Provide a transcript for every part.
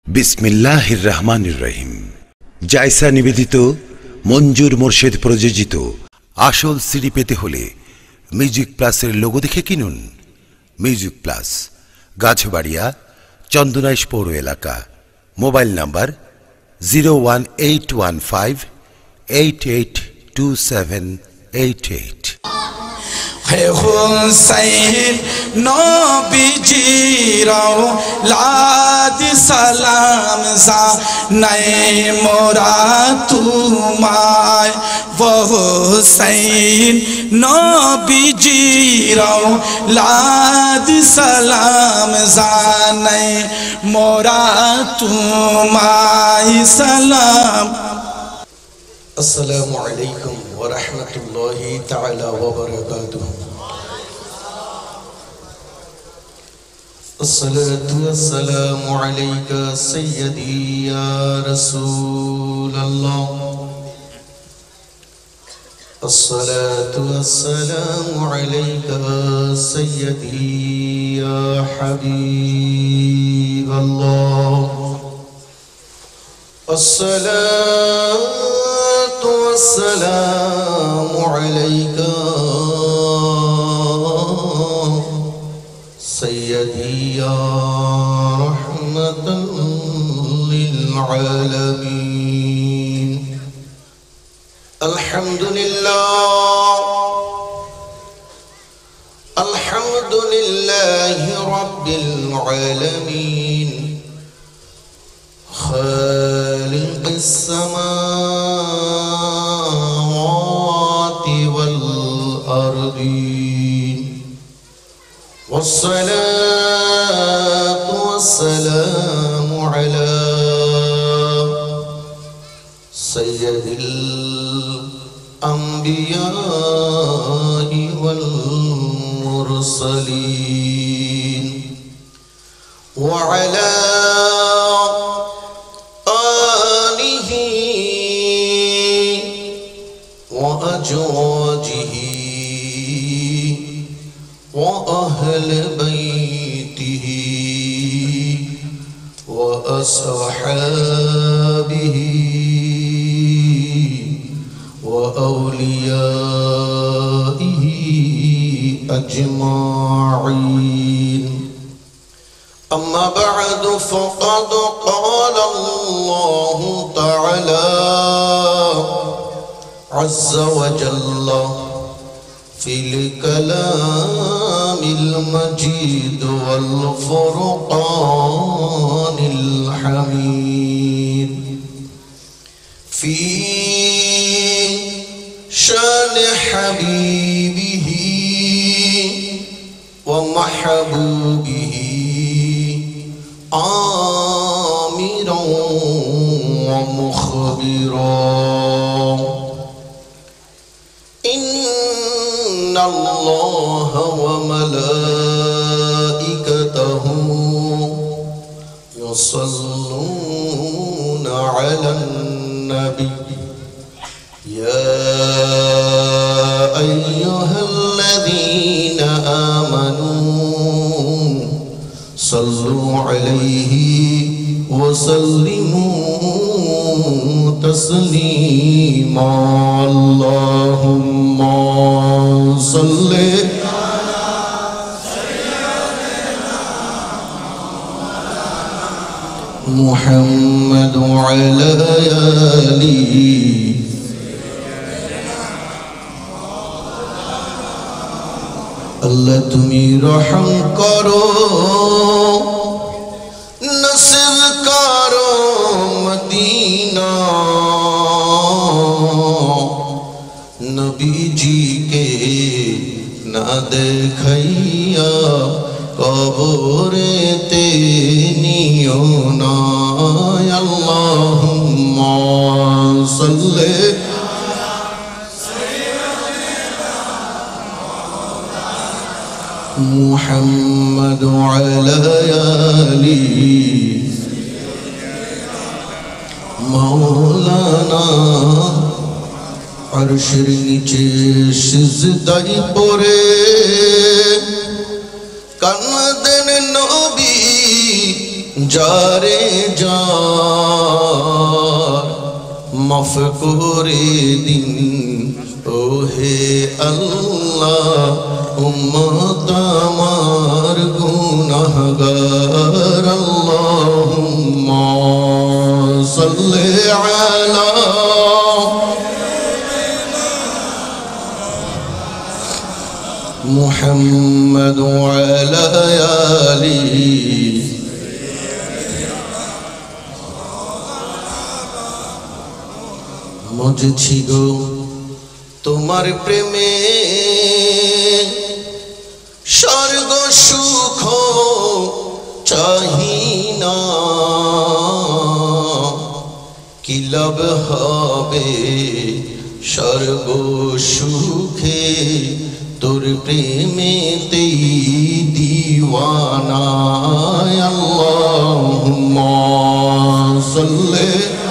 बिस्मिल्लाहिर रहमानिर रहीम। जायसा निवेदित मंजूर मोर्শেদ প্রযোজিত আসল সিডি পেতে হলে মিউজিক প্লাসের লোগো দেখে কিনুন। মিউজিক প্লাস, গাছবাড়িয়া, চন্দনাইশ পৌর এলাকা। Mobile number 01815882788। हुसैन नबीजी औलाद सलाम सा नए मोरा तुम्हाय वो हुसैन नबीजी औलाद सलाम सा नए मोरा तुम्हाय सलाम। अस्सलामु अलैकुम व रहमतुल्लाहि तआला व बरकातुहू। अस्सलातु वस्सलामु अलैका सय्यदी या रसूल अल्लाह। अस्सलातु वस्सलामु अलैका सय्यदी या हबीब अल्लाह। अस्सलामु अलैका सय्यदी या रहमतल लिल आलमीन। अल्हम्दुलिल्लाहि रब्बिल आलमीन खालिक़िस समावाति वल अर्दीन। वस्सलातु वस्सलामु अला सय्यदिल अंबिया'i वल मुरसलीन व अला अज़वाजिही व अहले बैतिही व अस्हाबिही व औलियाइही अजमाईन। अम्मा बअद फ़क़द क़ाल अल्लाहु तआला अज़्ज़ व जल्ल फ़िल कलामिल मजीद वल फ़ुरक़ानिल हमीद फ़ी शान हबीबिही व महबूबिही आमिरन व मुख़बिरन। इन्नल्लाह व मलाइकतहू युसल्लूना अलन नबी या अय्युहल्लज़ीना आमनू सल्लू अलैहि व सल्लिमू तस्लीमा। अल्लाहुम्मा सल्लि मुहम्मद व अला आलिही। अल्लाह तुमी रहम करो नसीब करो मदीना नबी जी के ना देखैया कब्रे ते नियो ना। अल्लाहुम्मा सल्लि मुहम्मद व अला आलिही मौलाना। अर्शेर नीचे सिजदाय पड़े কান্দেন নবী যারে যা माफ करे दिन ओहे अल्लाह उम्मत আমার गुनाहगार अल्लाहुम्मा सल्ली अला मुहम्मद व अला आलिहि मुझছি গো তোমার প্রেমে স্বর্গ সুখ চাহি না কি লাভ হবে স্বর্গ সুখে তোর প্রেমেতেই দিওয়ানা আল্লাহুম্মা সাল্লি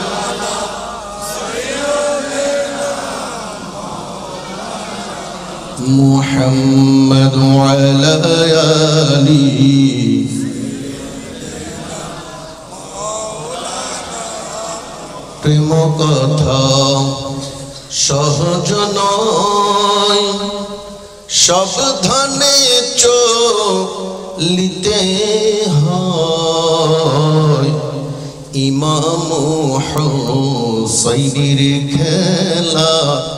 मुहम्मद वाला आली प्रेम कथा सहज नय सावधाने चलिते हय इमाम हुसैनेर खेला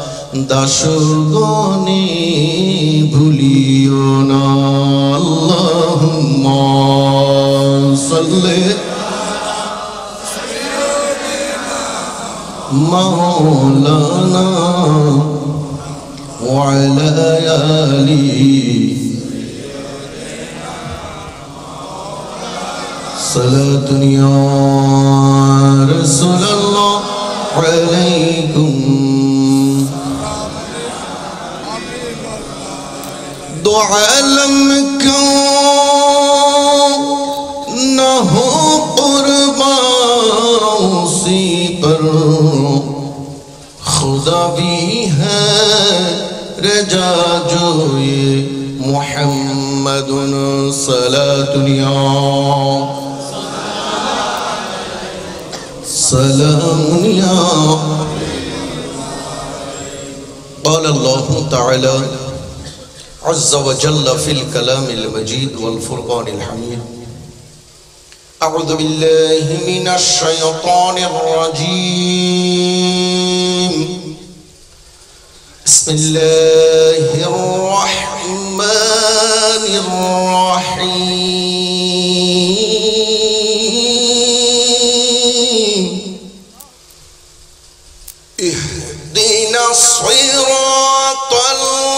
दासगणे भूलियो ना अल्लाहुम्मा सल्ली मौलाना व अला आलिहि सलातुन या रसूलल्लाह अलैकुम दो आलम क्यों न हो कुर्बान उसी पर खुदा भी है रजा जो ये मुहम्मदुन सलातुन या सलामुन या क़ाल अल्लाहु तआला अज़्ज़ व जल्ल फ़िल कलामिल मजीद वल फ़ुरक़ानिल हमीद अऊज़ु बिल्लाहि मिनश शैतानिर रजीम बिस्मिल्लाहिर रहमानिर रहीम इहदिनस सिरातल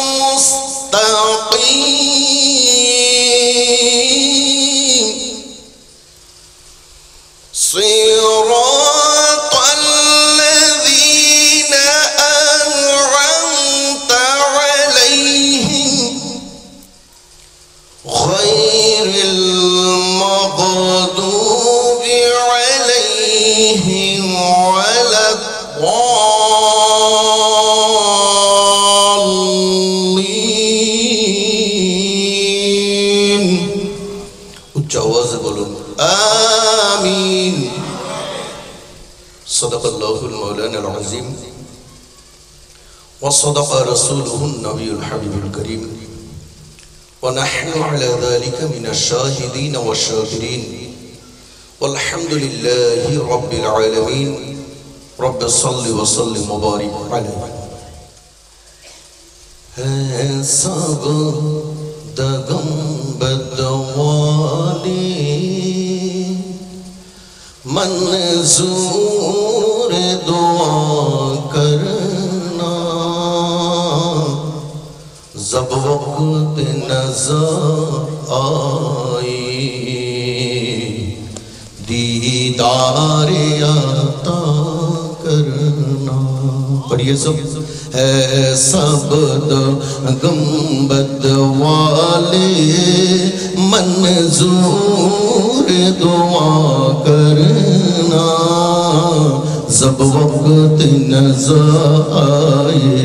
صراط الذين أنعمت عليهم غير المغضوب عليهم ولا الضالين उच्च आवाज से बोलो आमीन सदक़ल्लाहुल मौलाना अज़ीम व सदक़ रसूलुहुन नबियुल हबीबुल करीम व नहनु अला ज़ालिका मिनश शाहिदीन व शाकिरीन वल्हम्दुलिल्लाहि रब्बिल आलमीन रब्बि सल्लि व सल्लिम व बारिक अलैहि है सब दगम बदवाली मंजूर दुआ करना जब वक्त नजर आई दीदार अता करना। पढ़िए सब है सब गंबद वाले मंजूर दुआ करना जब वक्त नजर आए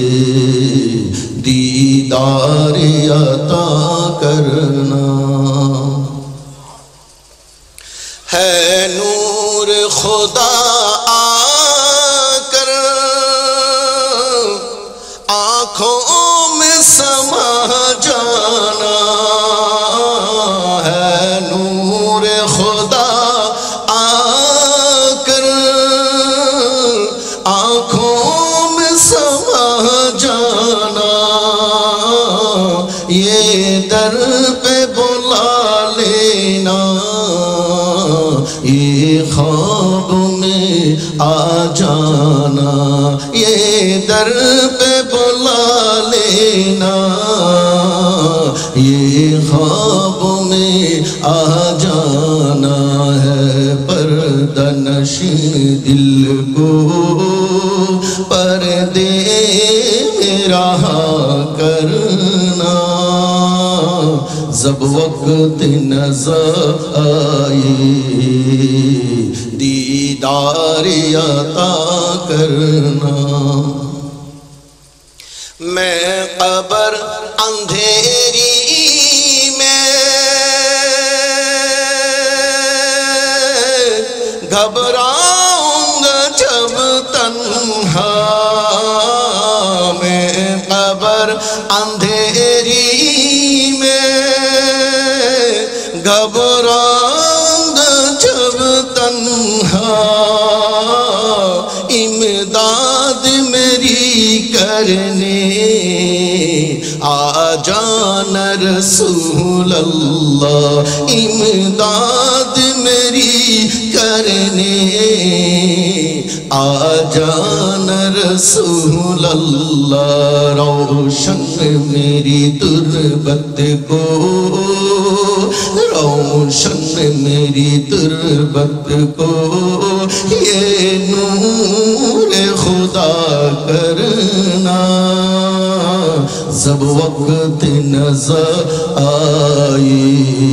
दीदार अता करना। है नूर खुदा आकर ख्वाब में आ जाना, ये दर पे बुला लेना, ये ख्वाब में आ जाना है पर्दा नशी दिल को पर्दे में रहा करना, जब वक्त नजर आए दीदार अता करना। मैं कब्र अंधेरी में घबराऊंगा जब तन्हा, मैं कब्र अंधेरी में घबराऊंगा जब तन्हा, इमदाद मेरी करने आ जाना रसूल अल्लाह, इमदाद मेरी करने आ जाना रसूल अल्लाह, रोशन मेरी तुरबत को, रोशन मेरी तुरबत को ये नूर खुदा करना, जब वक्त नजर आए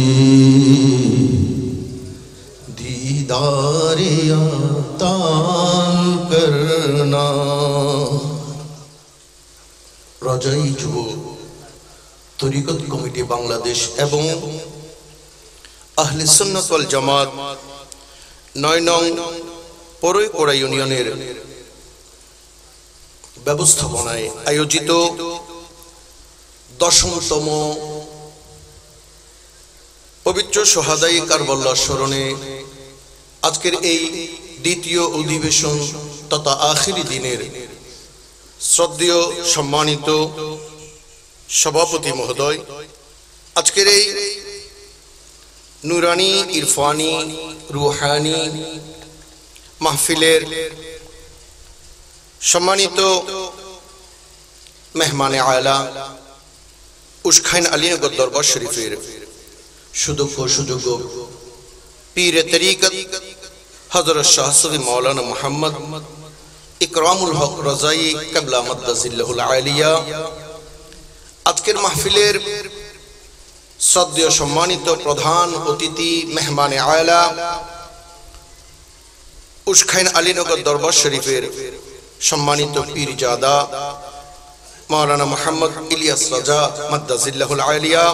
दीदार अता करना। রাজাই যুব তরিকত কমিটি বাংলাদেশ এবং আহলে সুন্নাত ওয়াল জামাত ৯ নং পরৈকড়া ইউনিয়নের ব্যবস্থাপনায় আয়োজিত ১০তম পবিত্র সোহাদাই কারবালার স্মরণে আজকের এই দ্বিতীয় অধিবেশন তথা আখিরি দিনের শ্রদ্ধেয় সম্মানিত সভাপতি মহোদয়, আজকের এই নুরানি ইরফানি রুহানি মাহফিলের সম্মানিত মেহমানে আলা উস্খাইন আলীনগর দরবার শরীফের সুদক্ষ সুযোগ্য পীরে তরিকত হযরত শাহ সুফি মাওলানা মুহাম্মদ ইকরামুল হক রাজাই কিবলা মাদ্দাজিল্লাহুল আলিয়া, আজকের মাহফিলের শ্রদ্ধেয় সম্মানিত প্রধান অতিথি মেহমানে আলা উস্খাইন আলীনগর দরবার শরীফের সম্মানিত পীরজাদা মাওলানা মুহাম্মদ ইলিয়াস রাজা মাদ্দাজিল্লাহুল আলিয়া,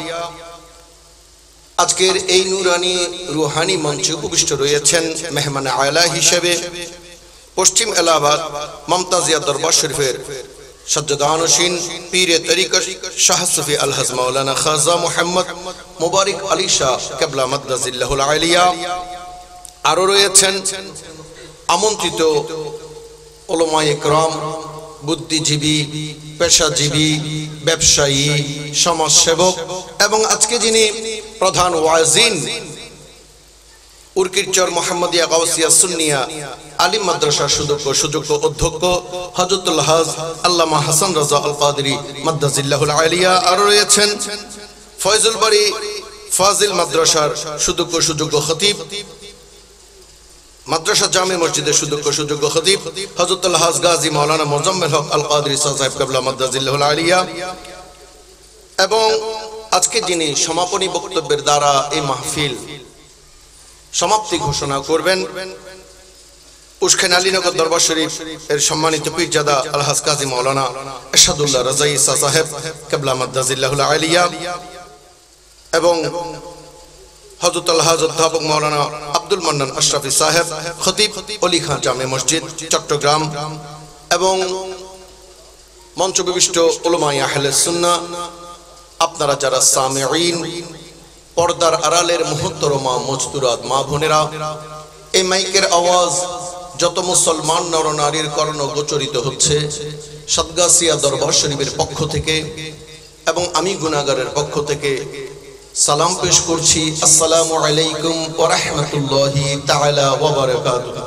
আজকের এই নুরানি রুহানি মঞ্চে উপবিষ্ট রয়েছেন মেহমানে আলা হিসেবে পশ্চিম এলাহাবাদ মমতাজিয়া দরবার শরীফের সজ্জাদানশীন পীরে তরিকত শাহ সুফি আলহাজ মাওলানা খাজা মুহাম্মদ মুবারক আলী শাহ কিবলা মাদ্দাজিল্লাহুল আলিয়া, আরো রয়েছেন আমন্ত্রিত উলামায়ে কেরাম, বুদ্ধিজীবী, পেশাজীবী, ব্যবসায়ী, সমাজসেবক এবং আজকে যিনি প্রধান ওয়াজিন উরকিরচর মোহাম্মদিয়া গাউসিয়া সুন্নিয়া আলিম মাদ্রাসার সুযোগ্য অধ্যক্ষ হযরতুল হাজ আল্লামা হাসান রাজা আল কাদরি মাদ্দাজিল্লাহুল আলিয়া, আরো রয়েছেন ফয়জুল বাড়ি ফাজিল মাদ্রাসার সুযোগ্য খতিব, মাদ্রাসা জামে মসজিদের সুযোগ্য খতিব হযরতুল হাজ গাজী মাওলানা মুজাম্মেল হক আল কাদরি সাহেব কিবলা মাদ্দাজিল্লাহুল আলিয়া, এবং আজকে যিনি সমাপনী বক্তব্যের দ্বারা এই মাহফিল সমাপ্তি ঘোষণা করবেন উস্খাইন আলীনগর দরবার শরীফ এর সম্মানিত পীরজাদা আলহাজ কাজী মাওলানা এরশাদুল্লাহ রাজাই সাহেব কিবলা মাদ্দাজিল্লাহুল আলিয়া, এবং হযরত আলহাজ অধ্যাপক মাওলানা আব্দুল মান্নান আশরাফি সাহেব খতিব অলি খান জামে মসজিদ চট্টগ্রাম, এবং মঞ্চবিশিষ্ট উলামায়ে আহলে সুন্নাহ, আপনারা যারা সামিঈন, পর্দার আড়ালের মুহতরমা মজদুরাত মা বোনেরা, এই মাইকের আওয়াজ যত মুসলমান নরনারীর কর্ণ গোচরিত হচ্ছে সাতগাছিয়া দরবার শরীফের পক্ষ থেকে এবং আমি গুনাহগারের পক্ষ থেকে সালাম পেশ করছি, আসসালামু আলাইকুম ওয়া রাহমাতুল্লাহি তাআলা ওয়া বারাকাতুহু।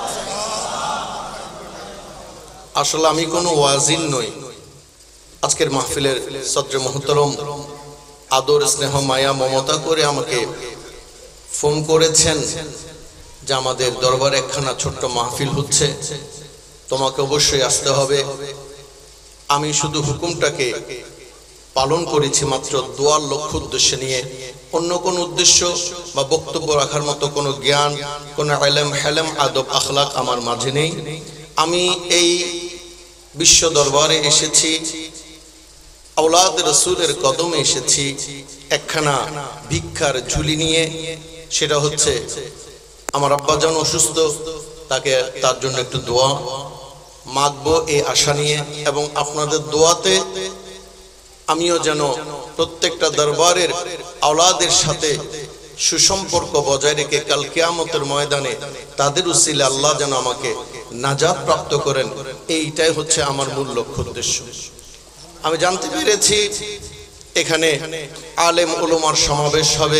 আসলে আমি কোনো ওয়াজিন নই। আজকের মাহফিলের সদরে মুহতারম আদর স্নেহ মায়া মমতা করে আমাকে ফোন করেছেন যে আমাদের দরবারে একখানা ছোট্ট মাহফিল হচ্ছে, তোমাকে অবশ্যই আসতে হবে। আমি শুধু হুকুমটাকে পালন করেছি মাত্র দোয়ার লক্ষ্য উদ্দেশ্য নিয়ে, অন্য কোনো উদ্দেশ্য বা বক্তব্য রাখার মতো কোনো জ্ঞান, কোনো ইলম হেলম আদব আখলাক আমার মাঝে নেই। আমি এই বিশ্ব দরবারে এসেছি, আওলাদ রাসূলের কদমে এসেছি একখানা ভিক্ষার ঝুলি নিয়ে। সেটা হচ্ছে আমার আব্বাজান অসুস্থ, তাকে তার জন্য একটু দোয়া মাগবো এই আশা নিয়ে, এবং আপনাদের দোয়াতে আমিও যেন প্রত্যেকটা দরবারের আওলাদের সাথে সুসম্পর্ক বজায় রেখে কাল কিয়ামতের ময়দানে তাদের উসিলে আল্লাহ যেন আমাকে নাজাত প্রাপ্ত করেন, এইটাই হচ্ছে আমার মূল লক্ষ্য উদ্দেশ্য। আমি জানতে পেরেছি এখানে আলেম উলামার সমাবেশ হবে,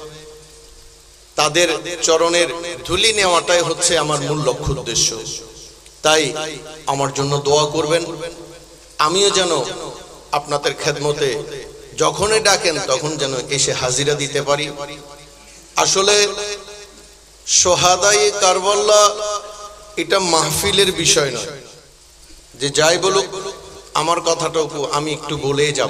তাদের চরণের ধুলি নেওয়াটাই হচ্ছে আমার মূল লক্ষ্য উদ্দেশ্য। তাই আমার জন্য দোয়া করবেন, আমিও যেন আপনাদের খেদমতে যখনই ডাকেন তখন যেন এসে হাজিরা দিতে পারি। আসলে সোহাদায়ে কারবালা এটা মাহফিলের বিষয় নয়, যে যাই বলুক আমার কথাটাও আমি একটু বলেই যাব।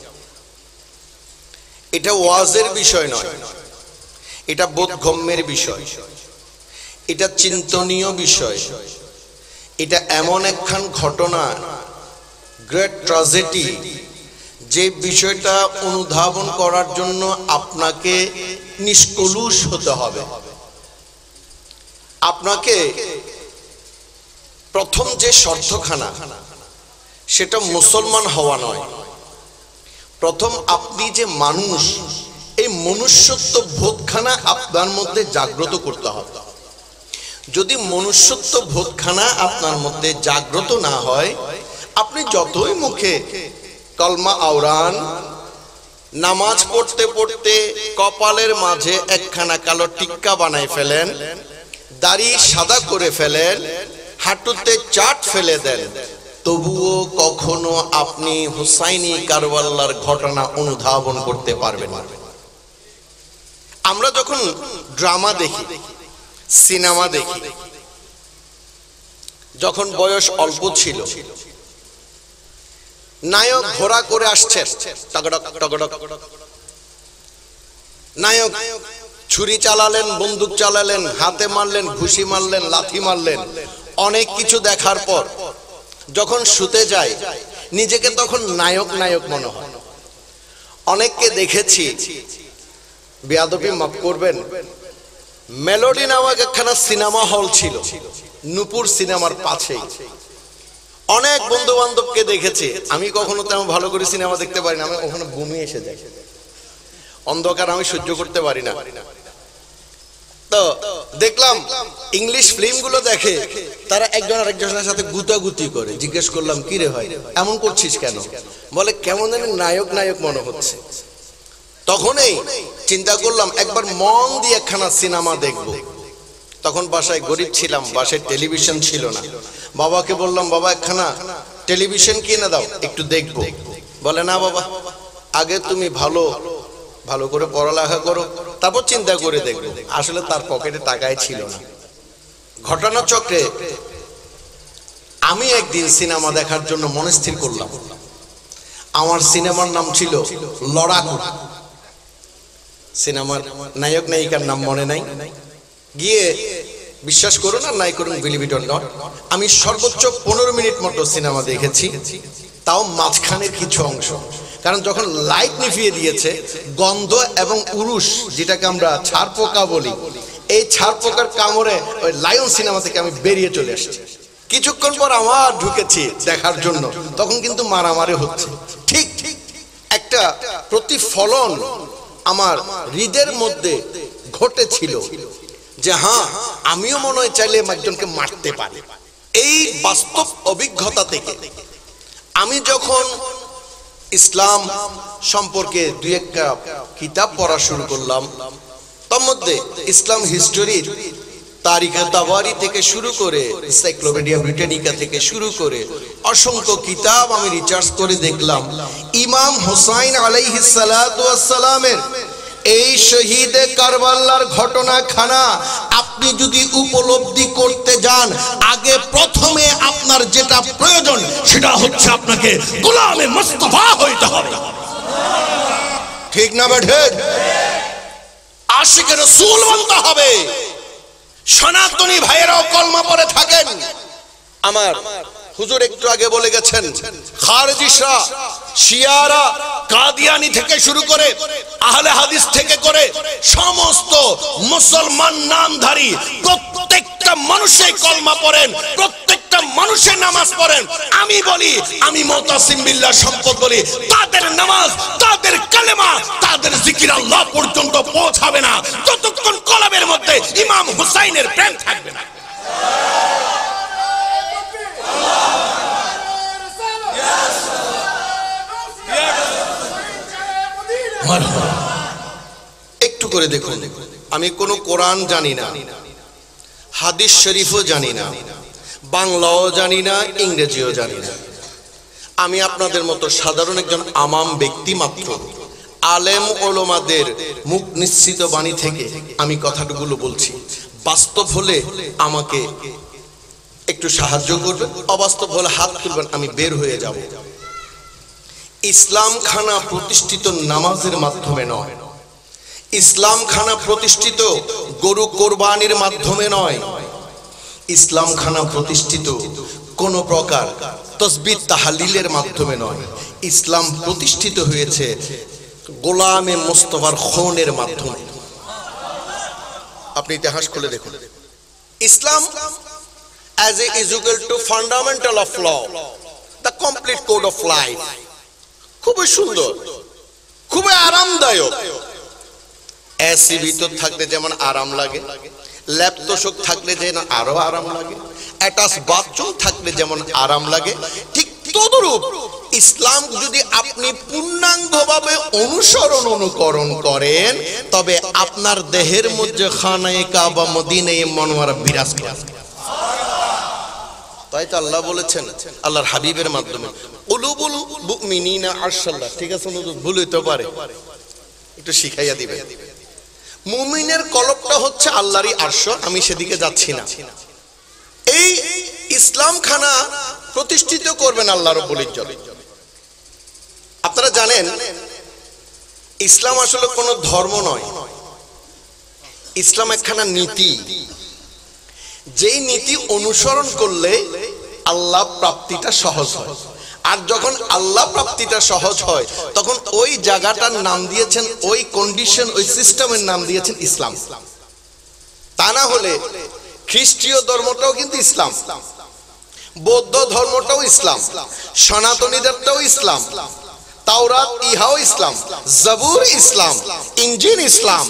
এটা ওয়াজের বিষয় নয়, এটা বোধগম্যের বিষয়, এটা চিন্তনীয় বিষয়। এটা এমন একখান ঘটনা, গ্রেট ট্র্যাজেডি, যে বিষয়টা অনুধাবন করার জন্য আপনাকে নিষ্কলুষ হতে হবে। আপনাকে প্রথম যে শর্তখানা সেটা মুসলমান হওয়া নয়, প্রথম আপনি যে মানুষ, এই মনুষ্যত্ব বোধখানা আপনার মধ্যে জাগ্রত করতে হবে। যদি মনুষ্যত্ব বোধখানা আপনার মধ্যে জাগ্রত না হয়, আপনি যতই মুখে কলমা আওরান, নামাজ পড়তে পড়তে কপালের মাঝে একখানা কালো টিক্কা বানাই ফেলেন, দাড়ি সাদা করে ফেলেন, হাঁটুতে চাট ফেলে দেন, তবুও কখনো আপনি হুসাইনি কারবালার ঘটনা অনুধাবন করতে পারবেন না। আমরা যখন ড্রামা দেখি, সিনেমা দেখি, যখন বয়স অল্প ছিল, নায়ক ঘোড়া করে আসছে, টগডক টগডক, নায়ক ছুরি চালালেন, বন্দুক চালালেন, হাতে মারলেন, ঘুষি মারলেন, লাথি মারলেন, অনেক কিছু দেখার পর যখন শুতে যায় নিজেকে তখন নায়ক নায়ক মনে হয়। অনেককে দেখেছি, বেয়াদবি মাফ করবেন, মেলোডি নামক একখানা সিনেমা হল ছিল নূপুর সিনেমার পাশেই। অনেক বন্ধু বান্ধবকে দেখেছি, আমি কখনো তেমন ভালো করে সিনেমা দেখতে পারি না, আমি ওখানে বমি এসে যায়, অন্ধকার আমি সহ্য করতে পারি না। তো দেখলাম ইংলিশ ফিল্মগুলো দেখে তারা একজন আরেকজনের সাথে গুতাগুতি করে। জিজ্ঞেস করলাম, কি রে ভাই এমন করছিস কেন? বলে কেমন যেন নায়ক নায়ক মনে হচ্ছে। তখনই চিন্তা করলাম একবার মন দিয়ে একখানা সিনেমা দেখবো। তখন বাসায় গরিব ছিলাম, বাসায় টেলিভিশন ছিল না। বাবাকে বললাম, বাবা একখানা টেলিভিশন কিনে দাও, একটু দেখবো। বলে না বাবা, আগে তুমি ভালো ভালো করে পড়ালেখা করো, তারপর চিন্তা করে দেখবো। আসলে তার পকেটে টাকাই ছিল না। ঘটনা চক্রে আমি একদিন সিনেমা দেখার জন্য মনস্থির করলাম। আমার সিনেমার নাম ছিল লড়াকু। সিনেমার নায়ক নায়িকার নাম মনে নাই। গিয়ে বিশ্বাস করুন আর নাই করুন, বিলিভ ইট অর নট, আমি সর্বোচ্চ 15 মিনিট মতো সিনেমা দেখেছি, তাও মাঝখানের কিছু অংশ। কারণ যখন লাইট নিভিয়ে দিয়েছে, গন্ধ এবং উরুস, যেটাকে আমরা ছাড় পোকা বলি, এই ছাড় পোকার কামড়ে ওই লায়ন সিনেমা থেকে আমি বেরিয়ে চলে এসেছি। কিছুক্ষণ পর আমার ঢুকেছি দেখার জন্য, তখন কিন্তু মারামারি হচ্ছে। ঠিক ঠিক একটা প্রতিফলন আমার হৃদয়ের মধ্যে ঘটেছিল যে হ্যাঁ, আমিও মনে হয় চাইলে একজনকে মারতে পারি। এই বাস্তব অভিজ্ঞতা থেকে আমি যখন ইসলাম সম্পর্কে দুই একটা কিতাব পড়া শুরু করলাম। তার মধ্যে ইসলাম হিস্টোরির তারিখে তাবারি থেকে শুরু করে এনসাইক্লোপিডিয়া ব্রিটানিকা থেকে শুরু করে অসংখ্য কিতাব আমি রিসার্চ করে দেখলাম, ইমাম হুসাইন আলাইহিস সালাতু ওয়াস সালামের এই শহীদে কারবালার ঘটনাখানা আপনি যদি উপলব্ধি করতে যান, আগে প্রথমে আপনার যেটা প্রয়োজন সেটা হচ্ছে আপনাকে গোলামে মুস্তাফা হইতে হবে। ঠিক না বেঠে? আশিকে রাসূল বানতে হবে। সনাতনী ভাইয়েরাও কলমা পড়ে থাকেন। আমার হুজুর একটু আগে বলে গেছেন, খারজিশরা, শিয়ারা, কাদিয়ানি থেকে শুরু করে আহলে হাদিস থেকে করে সমস্ত মুসলমান নামধারী প্রত্যেকটা মানুষই কলমা পড়েন, প্রত্যেকটা মানুষের নামাজ পড়েন। আমি বলি, আমি মুতাসিম বিল্লাহ সম্পদ বলি, তাদের নামাজ, তাদের কালেমা, তাদের জিকির আল্লাহ পর্যন্ত পৌঁছাবে না যতক্ষণ কলবের মধ্যে ইমাম হুসাইনের প্রেম থাকবে না। একটু করে দেখুন, আমি কোনো কোরআন জানি না, হাদিস শরীফও জানি না, বাংলাও জানি না, ইংরেজিও জানি না। আমি আপনাদের মতো সাধারণ একজন আমাম ব্যক্তি মাত্র। আলেম ওলামাদের মুখ নিশ্চিত বাণী থেকে আমি কথাগুলো বলছি। বাস্তব হলে আমাকে একটু সাহায্য করবেন, অবাস্তব হলে হাত তুলবেন, আমি বের হয়ে যাব। ইসলাম খানা প্রতিষ্ঠিত নামাজের মাধ্যমে নয়, ইসলাম খানা প্রতিষ্ঠিত গরু কোরবানির মাধ্যমে নয়, ইসলাম খানা প্রতিষ্ঠিত কোন প্রকার তাসবিহ তাহলিলের মাধ্যমে নয়। ইসলাম প্রতিষ্ঠিত হয়েছে গোলামে মুস্তাফার খুনের মাধ্যমে। আপনি ইতিহাস খুলে দেখুন। ইসলাম as a is equal to fundamental of law, the complete code of life. খুবই সুন্দর, খুবই আরামদায়ক। এসি ভিতর থাকলে যেমন আরাম লাগে, ল্যাপ তোষক থাকলে যেন আরো আরাম লাগে, অ্যাটাচ বাথরুম থাকলে যেমন আরাম লাগে, ঠিক তদ্রূপ ইসলাম যদি আপনি পূর্ণাঙ্গভাবে অনুকরণ করেন, তবে আপনার দেহের মধ্যে খানায়ে কাবা মদিনায়ে মুনাওয়ারা বিরাজ করে। তাই তো আল্লাহ বলেছেন আল্লাহর হাবিবের মাধ্যমে, কুলুবুল মুমিনিনা আরশাল্লাহ। ঠিক আছে, ভুল হইতে পারে, একটু শিখাইয়া দিবেন। মুমিনের কলবটা হচ্ছে আল্লাহরই আরশ, আমি সেদিকে যাচ্ছি না। এই ইসলাম খানা প্রতিষ্ঠিত করবেন আল্লাহ রাব্বুল ইজ্জত। আপনারা জানেন ইসলাম আসলে কোনো ধর্ম নয়, ইসলাম একখানা নীতি। যেই নীতি অনুসরণ করলে আল্লাহ প্রাপ্তিটা সহজ হয়। আর যখন আল্লাহ প্রাপ্তিটা সহজ হয়, তখন ওই জায়গাটার নাম দিয়েছেন, ওই কন্ডিশন, ওই সিস্টেমের নাম দিয়েছেন ইসলাম। তা না হলে খ্রিস্টীয় ধর্মটাও কিন্তু ইসলাম, বৌদ্ধ ধর্মটাও ইসলাম, সনাতনীদেরটাও ইসলাম, তাওরাত ইহাও ইসলাম, জাবুর ইসলাম, ইনজিল ইসলাম।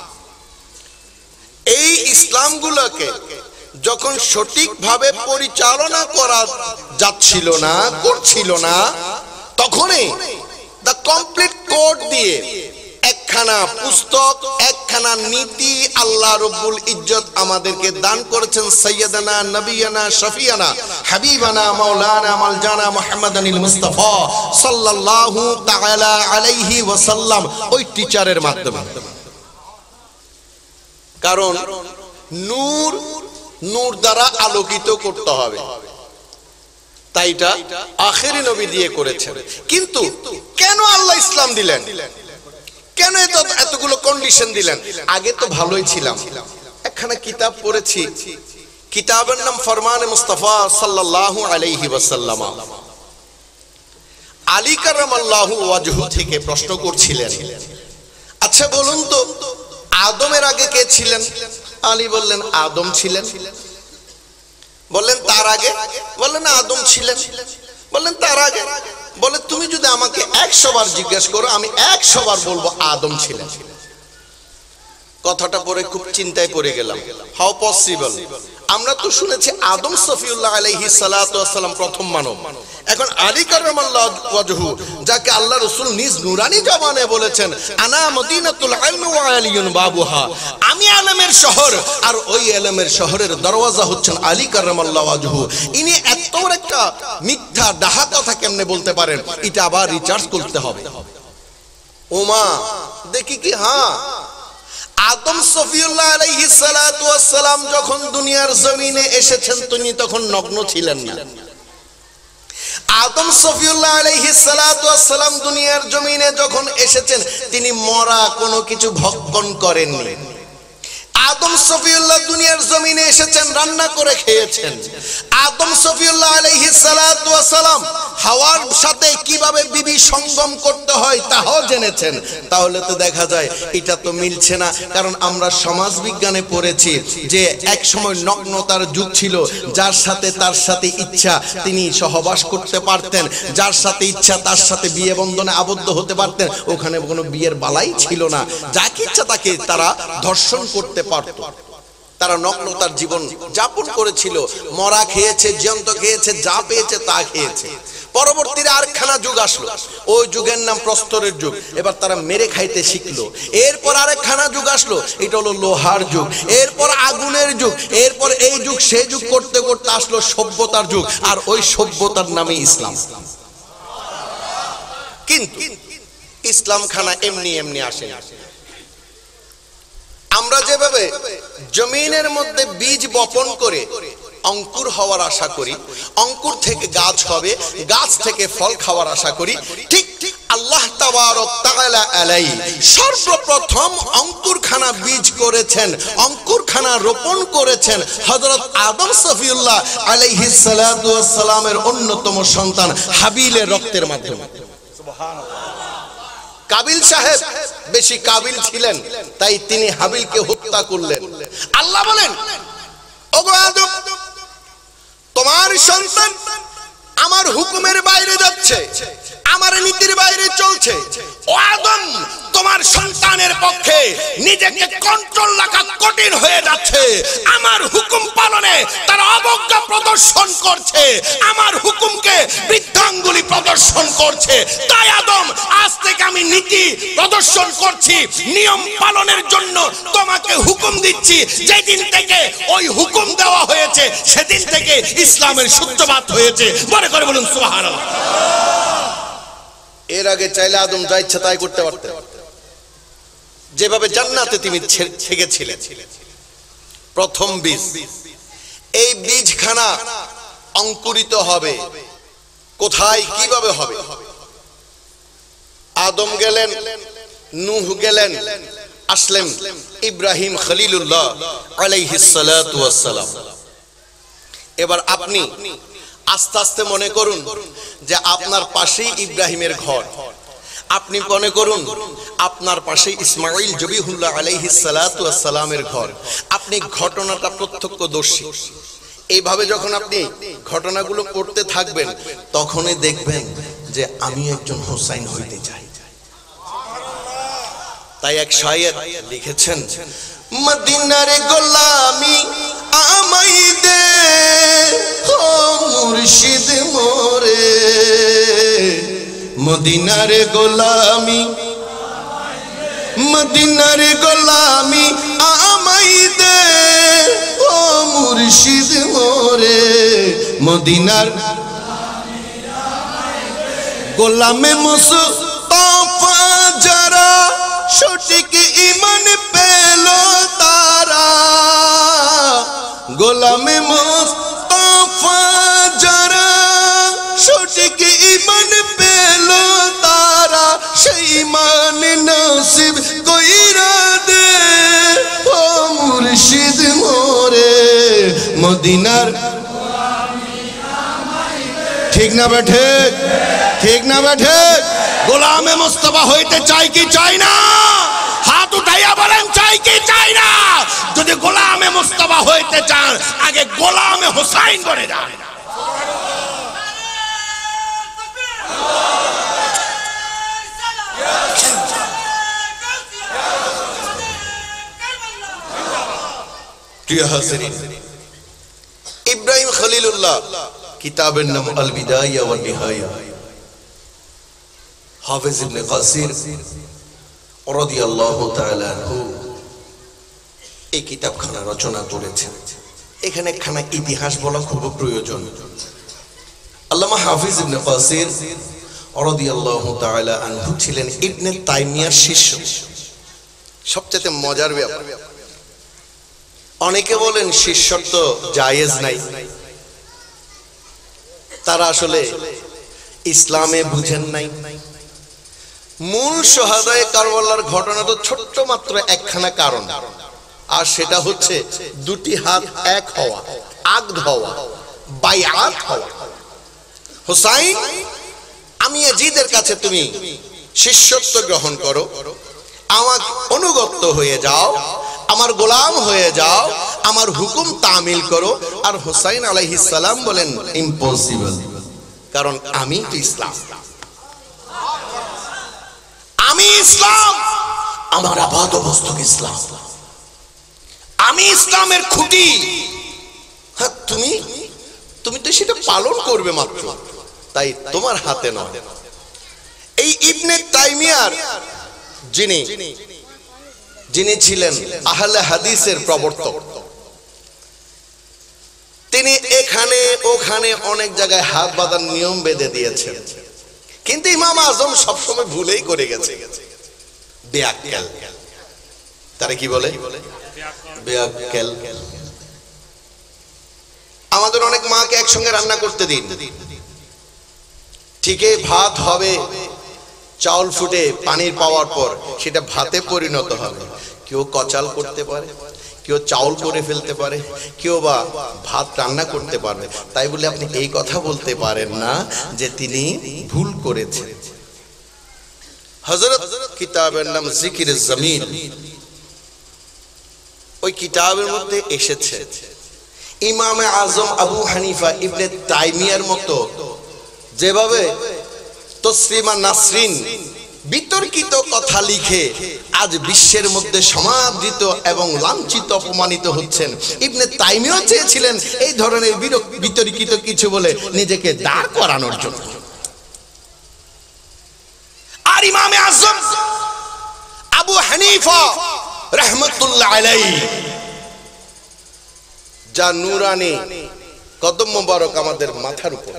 এই ইসলামগুলোকে যখন সঠিকভাবে পরিচালনা করা যাচ্ছিল না, করছিল না, তখনই দ্য কমপ্লিট কোড দিয়ে একখানা পুস্তক, একখানা নীতি আল্লাহ রাব্বুল ইজ্জত আমাদেরকে দান করেছেন। সাইয়্যিদানা নবিয়ানা শফিয়ানা হাবিবানা মাওলানা মালজানা মুহাম্মাদানিল মুস্তাফা সাল্লাল্লাহু তাআলা আলাইহি ওয়াসাল্লাম, ওই টিচারের মাধ্যমে। কারণ নূর নূর দ্বারা আলোকিত করতে হবে, তাই এটা আখেরি নবী দিয়ে করেছেন। কিন্তু কেন আল্লাহ ইসলাম দিলেন, কেন এতগুলো কন্ডিশন দিলেন? আগে তো ভালোই ছিলাম। একখানা কিতাব পড়েছি, কিতাবের নাম ফরমানে মুস্তাফা সাল্লাল্লাহু আলাইহি ওয়াসাল্লাম। আলী কারামাল্লাহু ওয়াজহু থেকে প্রশ্ন করছিলেন, আচ্ছা বলুন তো আদমের আগে কে ছিলেন? আলী বললেন আদম ছিলেন। বললেন তার আগে? বললেন আদম ছিলেন। বললেন তার আগে? বলে তুমি যদি আমাকে 100 বার জিজ্ঞেস করো, আমি 100 বার বলবো আদম ছিলেন। কথাটা পরে খুব চিন্তায় পড়ে গেলাম। How possible? আমরা তো শুনেছি আদম সফিউল্লাহ আলাইহিস সালাতু ওয়াস সালাম প্রথম মানব। এখন আলী কাররামাল্লাহু ওয়াজহু, যাকে আল্লাহ রাসূল নিজ নূরানী জবানে বলেছেন আনা মদিনাতুল ইলম ওয়া আলিয়ুন বাবুহা, আমি ইলমের শহর আর ওই ইলমের শহরের দরওয়াজা হচ্ছেন আলী কাররামাল্লাহু ওয়াজহু। ইনি এত বড় একটা মিথ্যা ডাহা কথা কেমনে বলতে পারেন? এটা আবার রিচার্জ করতে হবে। ওমা দেখি কি, হ্যাঁ, আদম সফিউল্লাহ আলাইহিস সালাতু ওয়াস সালাম যখন দুনিয়ার জমিনে এসেছেন তিনি তখন নগ্ন ছিলেন না। আদম সফিউল্লাহ আলাইহিস সালাতু ওয়াস সালাম দুনিয়ার জমিনে যখন এসেছেন তিনি মরা কোনো কিছু ভক্ষণ করেননি। আদম সফিউল্লাহ দুনিয়ার জমিনে এসেছেন, রান্না করে খেয়েছেন। আদম সফিউল্লাহ আলাইহিস সালাতু ওয়াস সালাম হাওয়ার সাথে কিভাবে বিবি সঙ্গম করতে হয় তাও জেনেছেন। তাহলে তো দেখা যায় এটা তো মিলছে না, কারণ আমরা সমাজ বিজ্ঞানে পড়েছি যে এক সময় নগ্নতার যুগ ছিল, যার সাথে তার সাথে ইচ্ছা তিনি সহবাস করতে পারতেন, যার সাথে ইচ্ছা তার সাথে বিয়ে বন্ধনে আবদ্ধ হতে পারতেন। ওখানে কোনো বিয়ের বালাই ছিল না, যাকে ইচ্ছা তাকে তারা ধর্ষণ করতে পারত। তারা নগ্নতার জীবন যাপন করেছিল, মরা খেয়েছে, জ্যান্ত খেয়েছে, যা পেয়েছে তা খেয়েছে। পরবর্তীতে আরেকখানা যুগ আসলো, ওই যুগের নাম প্রস্তরের যুগ। এবার তারা মেরে খাইতে শিখলো। এরপর আরেকখানা যুগ আসলো, এটা হলো লোহার যুগ। এরপর আগুনের যুগ। এরপর এই যুগ সেই যুগ করতে করতে আসলো সভ্যতার যুগ, আর ওই সভ্যতার নামে ইসলাম। কিন্তু ইসলাম খানা এমনি এমনি আসে। আমরা যেভাবে জমিনের মধ্যে বীজ বপন করে অঙ্কুর হওয়ার আশা করি, অঙ্কুর থেকে গাছ হবে, গাছ থেকে ফল খাওয়ার আশা করি, ঠিক আল্লাহ তাবারক তাআলা আলাইহি সর্বপ্রথম অঙ্কুরখানা বীজ করেছেন, অঙ্কুরখানা রোপণ করেছেন হযরত আদম সফিউল্লাহ আলাইহিস সালাতু ওয়াস সালামের অন্যতম সন্তান হাবিলের রক্তের মাধ্যমে। সুবহানাল্লাহ। কাবিল সাহেব বেশি কাবিল ছিলেন, তাই তিনি হাবিলকে হত্যা করলেন। আল্লাহ বলেন, ওগো আদম, তোমার সন্তান আমার হুকুমের বাইরে যাচ্ছে, আমার নীতির বাইরে চলছে। ও আদম, তোমার সন্তানের পক্ষে নিজেকে কন্ট্রোল রাখা কঠিন হয়ে যাচ্ছে। আমার হুকুম পালনে তারা অবজ্ঞা প্রদর্শন করছে, আমার হুকুমকে বৃদ্ধাঙ্গুলি প্রদর্শন করছে। তাই আদম, আজ থেকে আমি নীতি প্রদর্শন করছি, নিয়ম পালনের জন্য তোমাকে হুকুম দিচ্ছি। যেদিন থেকে ওই হুকুম দেওয়া হয়েছে সেদিন থেকে ইসলামের সূত্রপাত হয়েছে। মনে করে বলুন সুবহানাল্লাহ। এর আগে চাইলে আদম যা ইচ্ছা তাই করতে পারতেন, যেভাবে জান্নাতে তিনি থেকেছিলেন। প্রথম বীজ, এই বীজখানা অঙ্কুরিত হবে কোথায়, কিভাবে হবে? আদম গেলেন, নূহ গেলেন, আসলেন ইব্রাহিম খলিলুল্লাহ আলাইহিস সালাতু ওয়াস সালাম। এবার আপনি আস্তে আস্তে মনে করুন যে আপনার পাশেই ইব্রাহিমের ঘর, আপনি মনে করুন আপনার পাশে ইসমাঈল জবিহুল্লাহ আলাইহিস সালাতু ওয়াস সালামের ঘর। আপনি ঘটনাটা প্রত্যক্ষদর্শী। এইভাবে যখন আপনি ঘটনাগুলো পড়তে থাকবেন তখনই দেখবেন যে আমি একজন হোসাইন হইতে চাই। তাই এক শায়ের লিখেছেন, মদিনার গোলামি আমাই দে ও মুর্শিদ মোরে, মদিনার গোলামি, মদিনার গোলামি আমাই দে ও মুর্শিদ মোরে, মদিনার গোলামে মুস্তাফা যারা সঠিক ঈমান পেল তারা, গোলামে মুস্তাফা যারা সঠিক ঈমান পেল তারা, সেই ঈমান নসিব কইরা দে ও মুর্শিদ মোরে, মদিনার। ঠিক না বেঠে? ঠিক না বেঠে? গোলামে মুস্তাফা হইতে চাই কি চাই না? হাত উঠাইয়া বলেন, চাই কি চাই না? যদি গোলামে মুস্তাফা হইতে চান আগে গোলামে হোসাইন বনে যান। প্রিয় হাজিরিন, খলিলুল্লাহ, কিতাবের নাম আল বিদায়া ওয়ান নিহায়া। হাফেজ ইবনে কাসির রাদিয়াল্লাহু তাআলা আনহু এই কিতাবখানা রচনা করেছেন। এখানে একখানা ইতিহাস বলা খুব প্রয়োজন। আল্লামা হাফিজ ইবনে কাসির রাদিয়াল্লাহু তাআলা আনহু ছিলেন ইবনে তাইমিয়ার শিষ্য। সবচেয়ে মজার ব্যাপার, অনেকে বলেন শিষ্যত্ব জায়েজ নাই, তারা আসলে ইসলামে বুঝেন নাই। মূল শাহাদায়ে কারবালার ঘটনা তো ছোট্ট মাত্র একখানা কারণ, আর সেটা হচ্ছে দুটি হাত এক হওয়া, আকদ হওয়া, বাইআত হওয়া। হুসাইন, আমি ইয়াজিদের কাছে তুমি শিষ্যত্ব গ্রহণ করো, আমার অনুগত হয়ে যাও, আমার গোলাম হয়ে যাও, আমার হুকুম তামিল করো। আর হুসাইন আলাইহিস সালাম বলেন ইম্পসিবল, কারণ আমি তো ইসলাম, আমি ইসলাম, আমার আপাত বস্তু ইসলাম, আমি ইসলামের খুঁটি। হ্যাঁ, তুমি তুমি তো সেটা পালন করবে মাত্র, তাই তোমার হাতে নয়। এই ইবনে তাইমিয়ার যিনি ছিলেন আহলে হাদিসের প্রবর্তক, তিনি এখানে ওখানে অনেক জায়গায় হাত বাঁধার নিয়ম বেঁধে দিয়েছেন, কিন্তু ইমাম আজম সবসময় ভুলেই করে গেছে। বেআক্কেল, তারা কি বলে? বেআক্কেল। আমাদের অনেক মাকে একসঙ্গে রান্না করতে দিন, ঠিকই ভাত হবে, চাউল ফুটে পানির পাওয়ার পর সেটা ভাতে পরিণত হবে। কেউ কচাল করতে পারে, কেউ চাউল করে ফেলতে পারে, কেউ বা ভাত রান্না করতে পারবে। তাই বলে আপনি এই কথা বলতে পারেন না যে তিনি ভুল করেছেন। হযরত কিতাবের নাম জিকির জমিন, ওই কিতাবের মধ্যে এসেছে ইমামে আজম আবু হানিফা ইবনে তাইমিয়ার মতো যেভাবে তসলিমা নাসরিন বিতর্কিত কথা লিখে আজ বিশ্বের মধ্যে সমাদৃত এবং লাঞ্ছিত অপমানিত হচ্ছেন, ইবনে তাইমিয়া চেয়েছিলেন এই ধরনের বিতর্কিত কিছু বলে নিজেকে দাঁড় করানোর জন্য। আর ইমামে আজম আবু হানিফা রাহমাতুল্লাহ আলাইহি, যা নূরানি কদম মোবারক আমাদের মাথার উপর,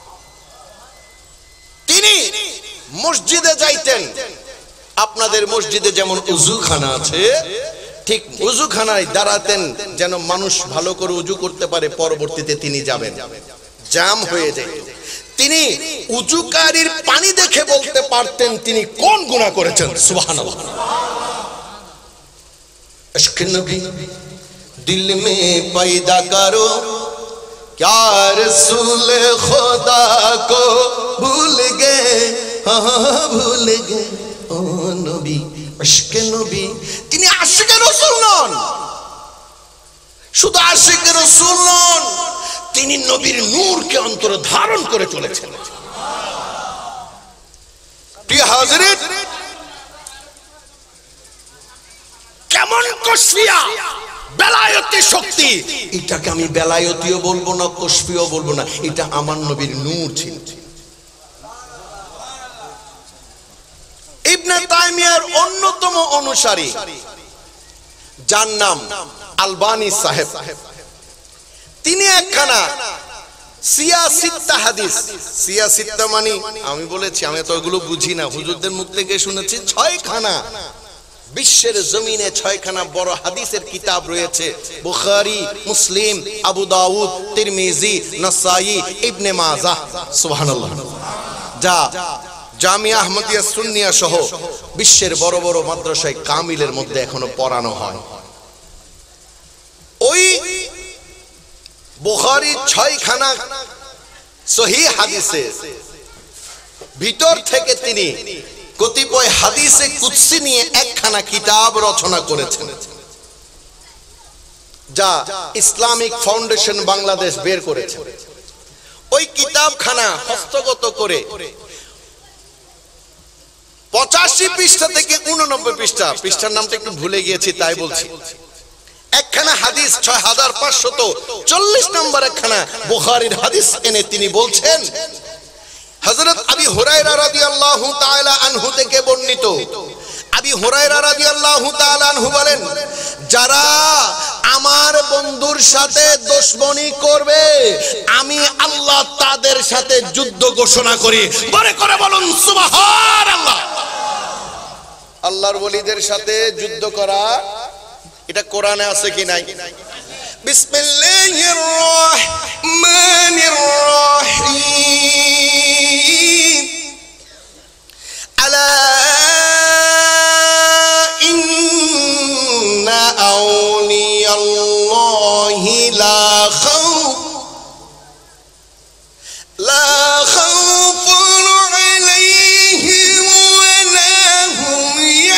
তিনি মসজিদে যাইতেন। আপনাদের মসজিদে যেমন উযুখানা আছে, ঠিক উযুখানায় দাঁড়াতেন যেন মানুষ ভালো করে উযু করতে পারে, পরবর্তীতে তিনি যাবেন, জাম হয়ে যায়। তিনি উযুকারীর পানি দেখে বলতে পারতেন তিনি কোন গুনাহ করেছেন। সুবহানাল্লাহ। ইশক নবী दिल में पैदा करो, क्या रसूल खुदा को भूल गए, हाँ भूल गए ओ नबी। इश्क नबी, তিনি আশিক রাসূল নন, শুধু আশিক রাসূল নন, তিনি নবীর নূরকে অন্তরে ধারণ করে চলেছেন। প্রিয় হাজিরিন, কেমন কশফিয়া বেলায়েতি শক্তি! এটাকে আমি বেলায়েতিও বলবো না, কশফিও বলবো না, এটা আমার নবীর নূর ছিল। ইবনে তাইমিয়ার অন্যতম অনুসারী যার নাম আলবানী সাহেব, তিনি একখানা সিয়াসিত্তা হাদিস, সিয়াসিত্তা মানে আমি বলেছি আমি তো ওগুলো বুঝি না, হুজুরদের মুখ থেকে শুনেছি 6খানা বিশ্বের জমিনে 6খানা বড় হাদিসের কিতাব রয়েছে, বুখারী, মুসলিম, আবু দাউদ, তিরমিজি, নাসাই, ইবনে মাজাহ। সুবহানাল্লাহ। যা জামিয়া আহমদিয়া সুন্নিয়া সহ বিশ্বের বড় বড় মাদ্রাসায় কামিলের মধ্যে এখনো পড়ানো হয়। ওই বুখারী 6খানা সহিহ হাদিসের ভিতর থেকে তিনি কতিপয় হাদিসে কুদসি নিয়ে একখানা কিতাব রচনা করেছেন, যা ইসলামিক ফাউন্ডেশন বাংলাদেশ বের করেছে। ওই কিতাবখানা হস্তগত করে 85 পৃষ্ঠা থেকে 89 পৃষ্ঠা, পৃষ্ঠার নামটা একটু ভুলে গিয়েছি তাই বলছি, একখানা হাদিস 6540 নম্বর একখানা বুখারীর হাদিস এনে তিনি বলছেন, হযরত আবি হুরায়রা রাদিয়াল্লাহু তাআলা আনহু থেকে বর্ণিত, আবি হুরায়রা রাদিয়াল্লাহু তাআলা আনহু বলেন, যারা আমার বন্ধুর সাথে দুশমনি করবে আমি আল্লাহ তাদের সাথে যুদ্ধ ঘোষণা করি। বলে করে বলুন সুবহানাল্লাহ। আল্লাহর ওলিদের সাথে যুদ্ধ করা এটা কোরআনে আছে কি নাই? বিসমিল্লাহির রহমানির রহিম। আলা ইন্না আউলিয়াল্লাহি লা খাউফুন আলাইহিম ওয়া লা হুম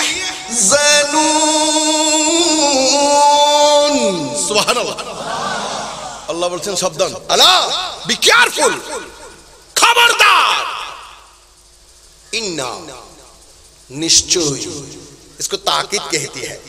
ইয়াহজানুন। সুবহানাল্লাহ। আল্লাহ বলছেন সাবধান, আলা বি কেয়ারফুল, খবরদার। इन्ना निश्चय, इसको ताकीद कहती है,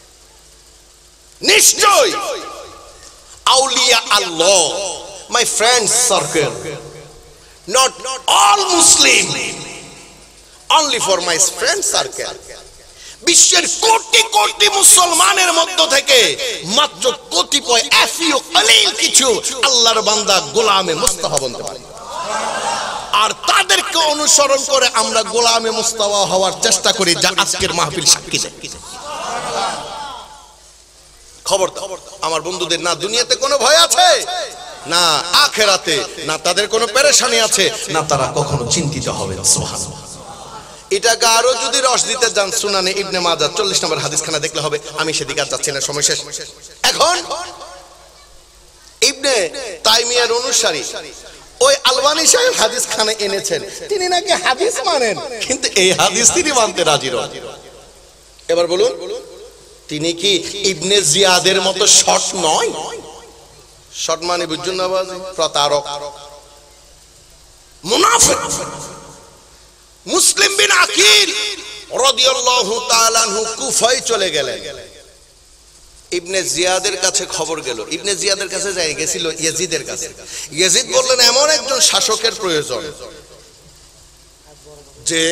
निश्चय औलिया अल्लाह, my friends circle, not all Muslim, only for my friend circle. বিশ্বের কোটি কোটি মুসলমানের মধ্য থেকে মাত্র কতিপয় এফিও কলিল কিছু আল্লাহর বান্দা গোলামে মুস্তাফা বনতে পারে, আর তাদেরকে অনুসরণ করে আমরা গোলামে মুস্তাফা হওয়ার চেষ্টা করি, যা আজকের মাহফিল সাক্ষী দেয়। খবরদার, আমার বন্ধুদের না দুনিয়াতে কোনো ভয় আছে, না আখিরাতে, না তাদের কোনো পেরেশানি আছে, না তারা কখনো চিন্তিত হবে না। সুবহানাল্লাহ। এটাকে আরো যদি রস দিতে যান, সুনানে ইবনে মাজাহ 40 নম্বর হাদিসখানা দেখলে হবে। আমি সেদিকে যাচ্ছি না, সময় শেষ। এখন ইবনে তাইমিয়ার অনুসারী ওই আলবানী সাহেব হাদিস খানে এনেছেন, তিনি নাকি হাদিস মানেন, কিন্তু এই হাদিস তিনি মানতে রাজি নন। এবার বলুন, তিনি কি ইবনে জিয়াদের মতো শর্ট নয়? শর্ট মানে বুঝুন না, প্রতারক, মুনাফিক। মুসলিম বিন আকিল রাদিয়াল্লাহু তাআলা আনহু কুফায় চলে গেলেন। ইবনে জিয়াদের কাছে খবর গেল, ইবনে জিয়াদের কাছে যাই গেছিল ইয়াজিদের কাছে। ইয়াজিদ বললেন এমন একজন শাসকের প্রয়োজন যে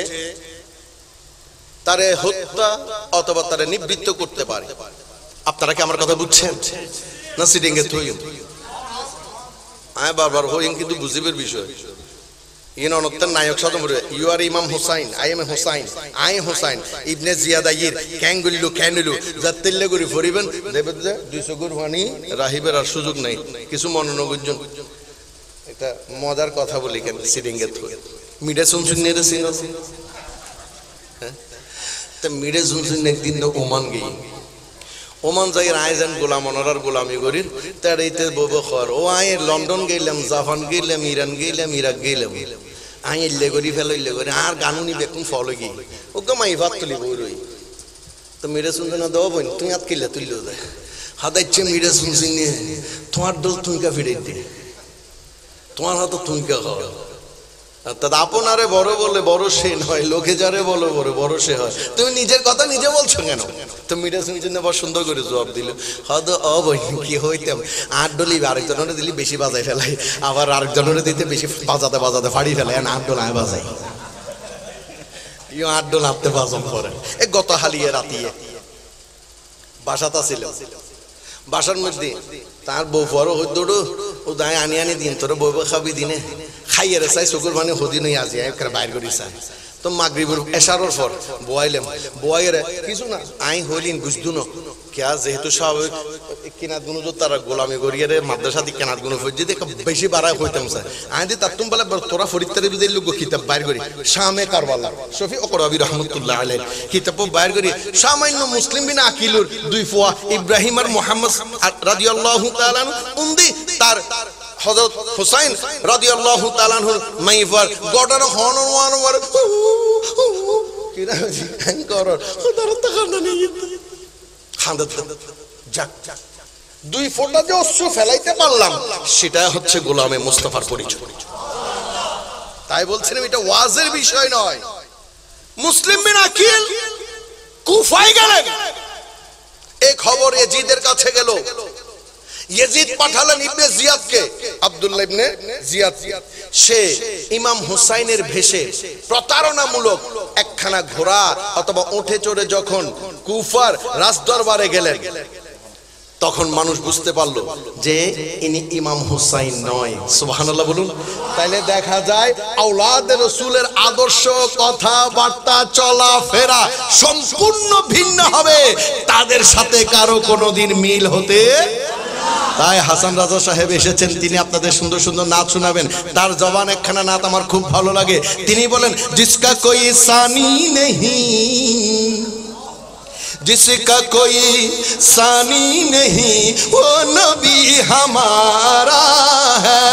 তারে হত্যা অথবা তারে নিবৃত্ত করতে পারে। আপনারা কি আমার কথা বুঝছেন না? সিটিং এ থইন আয় বারবার হইন, কিন্তু বুঝিবের বিষয় ইননতের নায়ক সাদম বলে, you are Imam Hussain, I am Hussain, I Hussain ibn Ziyad আইর ক্যাঙ্গুলিলু ক্যানুলু জাত্তিল্লে করি ফরিবেন দেবে 200 গুর পানি রাহিবের আর সুযোগ নাই। কিছু মনোনগুজন এটা মজার কথা বলি কেন সিটিং এ থই মিডে শুনছুন নেরে সিন, হ্যাঁ তে মিডে শুনছুন একদিন ওমান গই, ওমান যাই আইজান গোলাম অনারার গোলামি করির তার এইতে বব খর ও আই লন্ডন গেলাম, জাপান গেলাম, ইরান গেলাম, ইরাক গেলাম, আই এলে করি ফেলাইলে করি আর গানুনি বেকুন ফলো গি ওকে মাই ভাত তুলি বই তো মিডে শুনছুন না দেব বোন তুই হাত কিলে তুললো যায় হাতাইছে মিডে শুনছুন নিয়ে তোমার দোল তুই কা ফিরে দে, তোমার হাতে তুই কা খাও। অর্থাৎ আপনারে বড় বলে বড় সে নয়, লোকে যারে বলো বড় বড় সে হয়। তুমি নিজের কথা নিজে বলছো কেন? তো মিডা শুনছেন না, বড় সুন্দর করে জবাব দিল, হয়তো কি হইতাম 8 ডলি আরেকজনের দিলি বেশি বাজাই ফেলাই, আবার আরেকজনের দিতে বেশি বাজাতে বাজাতে ফাড়ি ফেলাই, 8 ডল আয় বাজাই, ইও 8 ডল আপতে বাজম করে। এ গত হালিয়ে রাতিয়ে বাসাটা ছিল, বাসার মধ্যে তার বউ বড় হই দৌড়ো ও দায় আনি আনি দিন তোর বউ খাবি দিনে খাইয়ে রে চাই চকুর মানে হদি নই আজি বাইর করি চাই। তো মাগরিবের এশারর পর বয়াইলাম, বয়াইয়ের কিছু না আই হইলিন বুঝদু না क्या যেহেতু স্বাভাবিক কিনাত গুণ তারা গোলামি করিয়ে মাদ্রাসা দিয়ে কেনাত গুণ ফজি দেখ বেশি বাড়ায় হইতাম স্যার আই দি তাতুম বলে তোরা ফরিদতারি বিদের লোক কিতাব বাইর করি শামে কারবালা শফি ওকরাবি রহমাতুল্লাহ আলাইহি কিতাব বাইর করি সামান্য মুসলিম বিন আকিলুর দুই ফুয়া ইব্রাহিম আর মুহাম্মদ রাদিয়াল্লাহু তাআলা উন্দি তার হযরত হুসাইন রাদিয়াল্লাহু তাআলা মাইফার গডার হনওয়ান ওয়ার কিরা হ্যাঙ্কর খোদার তাকানা নেই খান্দাত যাক দুই ফোঁটা যে অশ্রু ফেলাইতে পারলাম সেটা হচ্ছে গোলামে মুস্তাফার পরিচয়। তাই বলছিলাম এটা ওয়াজের বিষয় নয়। মুসলিম বিন আকিল কুফায় গেলেন, এই খবর ইয়াজিদের কাছে গেল। ইয়াজিদ পাঠালেন ইবনে জিয়াদকে, আব্দুল্লাহ ইবনে জিয়াদ। সে ইমাম হুসাইনের ভেষে প্রতারণামূলক একখানা ঘোড়া অথবা উঠে চড়ে যখন কুফার রাজদরবারে গেলেন, তখন মানুষ বুঝতে পারলো যে ইনি ইমাম হুসাইন নয়। সুবহানাল্লাহ বলুন। তাইলে দেখা যায় আওলাদে রাসূলের আদর্শ, কথাবার্তা, চলাফেরা সম্পূর্ণ ভিন্ন হবে, তাদের সাথে কারো কোনোদিন মিল হতে। তাই হাসান রাজা সাহেব এসেছেন, তিনি আপনাদের সুন্দর সুন্দর নাচ শোনাবেন। তার জবান একখানা নাচ আমার খুব ভালো লাগে। তিনি বলেন, জিসকা কোই সানি নেহি, जिसका कोई सानी नहीं वो नबी हमारा है,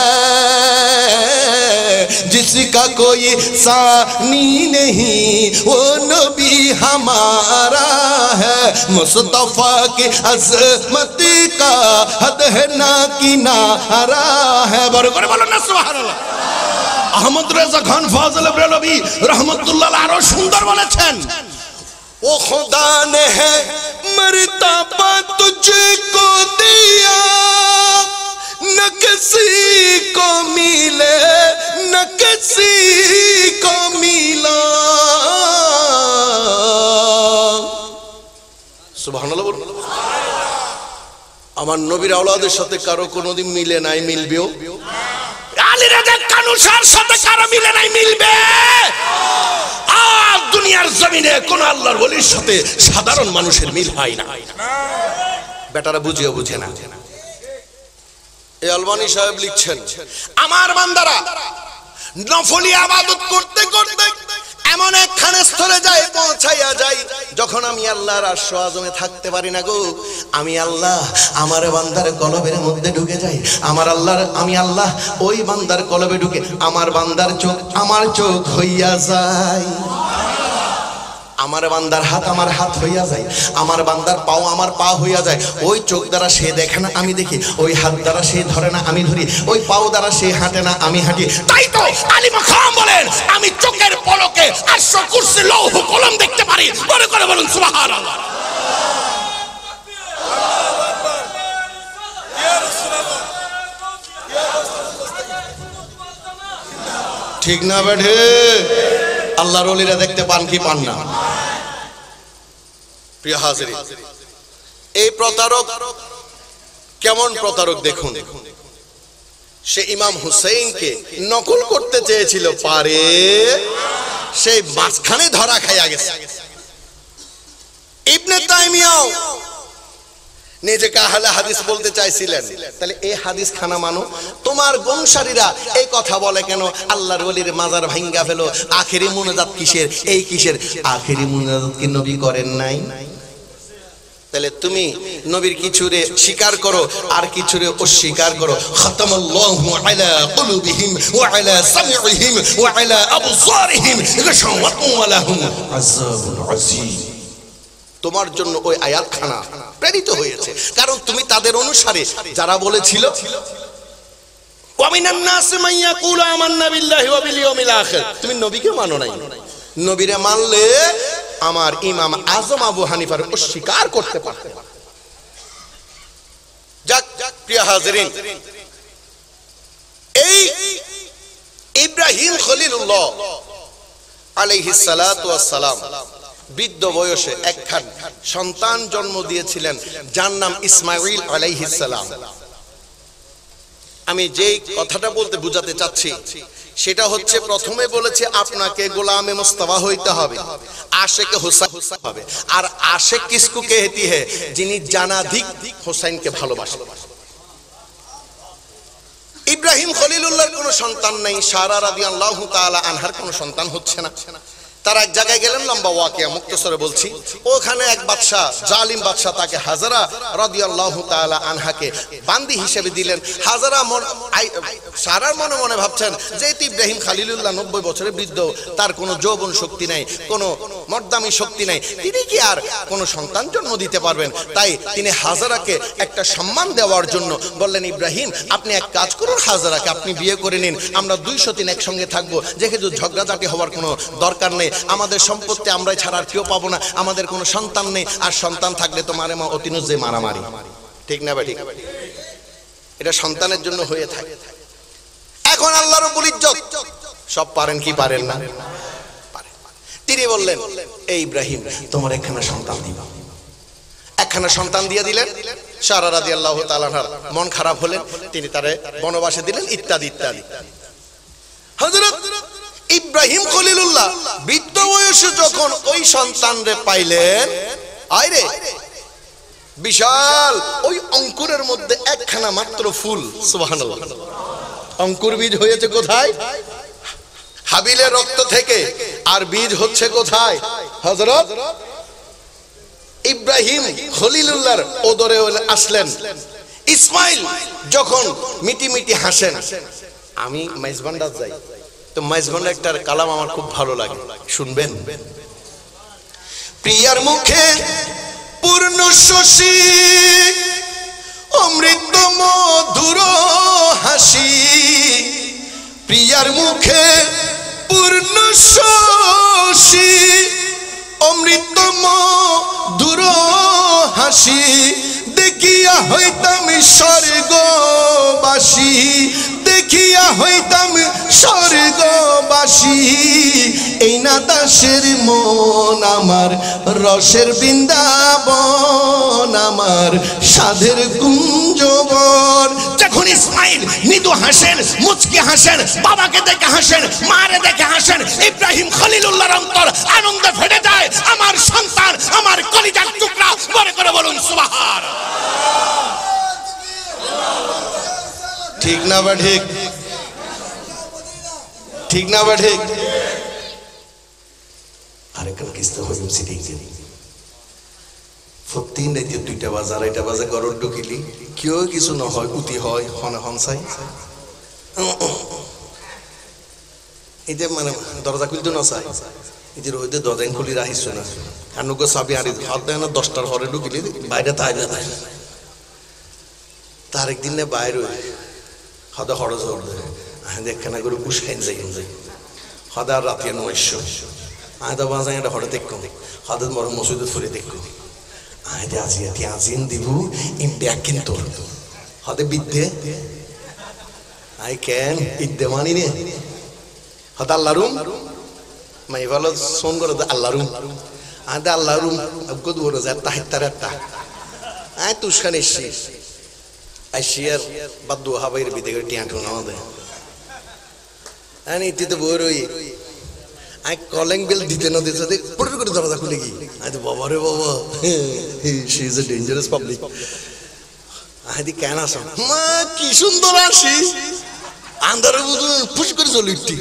जिसका कोई सानी नहीं वो नबी हमारा है, मुस्तफा की अज़मत का हद है ना किनारा है। बड़े করে বলেন না সুবহানাল্লাহ। আহমদ রেজা খান ফাজল বেরলভী রহমতুল্লাহ আরো সুন্দর বলেছেন, वो खुदा ने है मर्तबा तुझको दिया, न किसी को मिले न किसी को मिला। সুবহানাল্লাহ বলুন। আমার নবীর আওলাদের সাথে কারো কোনোদিন মিলে নাই, মিলবেও। আলী রাজা কানুসার সাথে কারো মিলে নাই, মিলবে। আর দুনিয়ার জমিনে কোন আল্লাহর ওলির সাথে সাধারণ মানুষের মিল হয় না। বেটারা বুঝিও বুঝে না। এই আলবানী সাহেব লিখছেন, আমার বান্দারা নফলি ইবাদত করতে করতে এমন একখানে স্তরে যায়, পৌঁছাইয়া যায়, যখন আমি আল্লাহর আরশ আযমে থাকতে পারি না গো, আমি আল্লাহ আমার বান্দার কলবের মধ্যে ঢুকে যাই। আমার আল্লাহর, আমি আল্লাহ ওই বান্দার কলবে ঢুকে আমার বান্দার চোখ আমার চোখ হইয়া যায়, আমার বান্দার হাত আমার হাত হইয়া যায়, আমার বান্দার পাও আমার পা হইয়া যায়। ওই চোখ দ্বারা সে দেখে না, আমি দেখি। ওই হাত দ্বারা সে ধরে না, আমি ধরি। ওই পাও দ্বারা সে হাঁটে না, আমি হাঁটি। তাই তো আলী মাকাম বলেন, আমি চোখের পলকে আরশ, কুরসি, লৌহ কলম দেখতে পারি। মনে করে বলুন সুবহানাল্লাহ। ঠিক না বেঠে? আল্লাহর ওলিরা দেখতে পান কি পান না? প্রিয় হাজিরিন, এই প্রতারক কেমন প্রতারক দেখুন। সে ইমাম হুসাইনকে নকল করতে চেয়েছিল, পারে, সেই মাঝখানে ধরা খাইয়া গেছে। ইবনে তাইমিয়াও নিজেকে আহলে হাদিস বলতে চাইছিলেন, তাহলে এই হাদিস খানা মানো। তোমার বংশারীরা এই কথা বলে কেন, আল্লাহর ওলির মাজার ভাঙ্গা ফেলো, আখেরি মুনাজাত কিসের, এই কিসের? আখেরি মুনাজাত কি নবী করেন নাই? তাহলে তুমি নবীর কিছুরে স্বীকার করো আর কিছুরে অস্বীকার করো। খাতামাল্লাহু আলা কুলুবিহিম ওয়া আলা সামিইহিম ওয়া আলা আবসারিহিম গাশওয়াতুন ওয়া লাহুম আযাবুন আযীম। তোমার জন্য ওই আয়াতখানা প্রেরিত হয়েছে, কারণ তুমি তাদের অনুসারে যারা বলেছিল, ওয়া মিনান নাসি মান ইয়াকুলু আমান্না বিল্লাহি ওয়া বিল ইয়াউমিল আখির। তুমি নবীকে মানো নাই, নবীরে মানলে আমার ইমাম আজম আবু হানিফার অস্বীকার করতে পারতে। যাক প্রিয় হাজিরিন, এই ইব্রাহিম খলিলুল্লাহ আলাইহিস সালাতু ওয়াস সালাম বৃদ্ধ বয়সে একখান সন্তান জন্ম দিয়েছিলেন, যার নাম ইসমাঈল আলাইহিস সালাম। আমি যেই কথাটা বলতে বুঝাতে চাচ্ছি সেটা হচ্ছে, প্রথমে বলেছে আপনাকে গোলামে মুস্তাফা হইতে হবে, আশিকে হুসাইন হবে। আর আশিক কিসকু कहती है, যিনি জানাধিক হুসাইনকে ভালোবাসেন। ইব্রাহিম খলিলুল্লাহর কোনো সন্তান নাই, সারা রাদিয়াল্লাহু তাআলা আনহার কোনো সন্তান হচ্ছে না। তারা এক জায়গায় গেলেন, লম্বা ওয়াকিয়া মুক্তসরে বলছি। ওখানে এক বাদশা, জালিম বাদশা, তাকে হাজরা রাদিয়াল্লাহু তাআলা আনহাকে বান্দি হিসেবে দিলেন। হাজরা সারার মনে মনে ভাবছেন যে ইব্রাহিম খলিলুল্লাহ 90 বছরের বৃদ্ধ, তার কোনো যৌবন শক্তি নাই, কোনো মর্দামি শক্তি নাই, তিনি কি আর কোনো সন্তান জন্ম দিতে পারবেন? তাই তিনি হাজারাকে একটা সম্মান দেওয়ার জন্য বললেন, ইব্রাহিম আপনি এক কাজ করুন, হাজারাকে আপনি বিয়ে করে নিন, আমরা 200 দিন একসঙ্গে থাকবো, যেহেতু ঝগড়াঝাটি হওয়ার কোনো দরকার নেই, আমাদের সম্পত্তি আমরাই ছাড়া আর কেউ পাবো না, আমাদের কোনো সন্তান নেই, আর সন্তান থাকলে তো মারে মা অতিনুজে মারামারি, ঠিক না ভাই? এটা সন্তানের জন্য হয়ে থাকে। এখন আল্লাহ রাব্বুল ইজ্জত সব পারেন কি পারেন না? তিনি বললেন, এই ইব্রাহিম তোমার একখানা সন্তান দিব। একখানা সন্তান দিয়ে দিলেন। সারা রাদিয়াল্লাহু তাআলা মন খারাপ হলেন, তিনি তারে বনবাসে দিলেন, ইত্যাদি ইত্যাদি। হযরত ইব্রাহিম খলিলুল্লাহ বৃদ্ধ বয়সে যখন ওই সন্তানরে পাইলেন, আইরে বিশাল ওই অঙ্কুরের মধ্যে একখানা মাত্র ফুল, সুবহানাল্লাহ। অঙ্কুর বীজ হয়েছে কোথায়? হাবিলের রক্ত থেকে। আর বীজ হচ্ছে কোথায়? হযরত ইব্রাহিম খলিলুল্লাহর ওদরে আসলেন। ইসমাইল যখন মিটি মিটি হাসেন, আমি মাইজবান্ডার যাই তো মাইজবান্ডার একটা কালাম আমার খুব ভালো লাগে, শুনবেন? প্রিয়ার মুখে পূর্ণ শশী অমৃত মধুর হাসি, প্রিয়ার মুখে পূর্ণ শশী অমৃত মধুর হাসি, দেখিয়া হইতাম স্বর্গবাসী, দেখিয়া হইতাম স্বর্গবাসী। এই না দাসের মন আমার রসের বৃন্দাবন, আমার সাধের কুঞ্জবন। যখন ইসমাইল মৃদু হাসেন, মুচকি হাসেন, বাবাকে দেখে হাসেন, মারে দেখে হাসেন, ইব্রাহিম খলিলুল্লাহর অন্তর আনন্দে ফেটে যায়। আমার সন্তান, আমার কলিজার টুকরা, মনে করে বলুন সুবহানাল্লাহ। ঠিক না বা ঠিক? ঠিক না বা ঠিক? আরেকটা কিস্তা হইম সিটি প্রতিদিন রাতে 2টা বাজে 2:30 বাজে ঘর ঢুকিলি কেউ কিছু না হয়, উতি হয়, হনে হনসাই, এই যে মানে দরজা খুলতে না চাই, এই যে রোদে দরজা খুলি রাখিস না, আর নগো চাবি আনি হাত দেয় না, 10টার ঘরে ঢুকিলি বাইরে তাই না তাই না। তার একদিন না বাইরে হদা হরজ দেখখানা করে পুষখাইন যাই হদা আর রাতে 900 আয়দা বাজাই এটা হঠাৎ দেখুন হঠাৎ বড় মসজিদে ফুরে দেখুন আয়দা আজি আজিন দিব ইম ব্যাগ কিন্তু হদে বিদ্যে আই ক্যান ইদ্যে মানি নে হদা আল্লাহ রুম মাই ভালো সোন করে আল্লাহ রুম আয়দা আল্লাহ রুম আবগদ বড় যায় তাহিতার একটা আয় তুষখান এসছি আইসিয়ার বাদ্দু হাবাইয়ের বিদে করে টিয়া ঠুনা দে আনি ইতিতে বই রই আই কলিং বেল দিতে না দিতে দেখ পড়ে করে দরজা খুলে গি আই তো বাবা রে বাবা she is a dangerous public আই দি কেন আসো মা কি সুন্দর আসি আন্ধারে বুঝুন ফুস করে চলে উঠি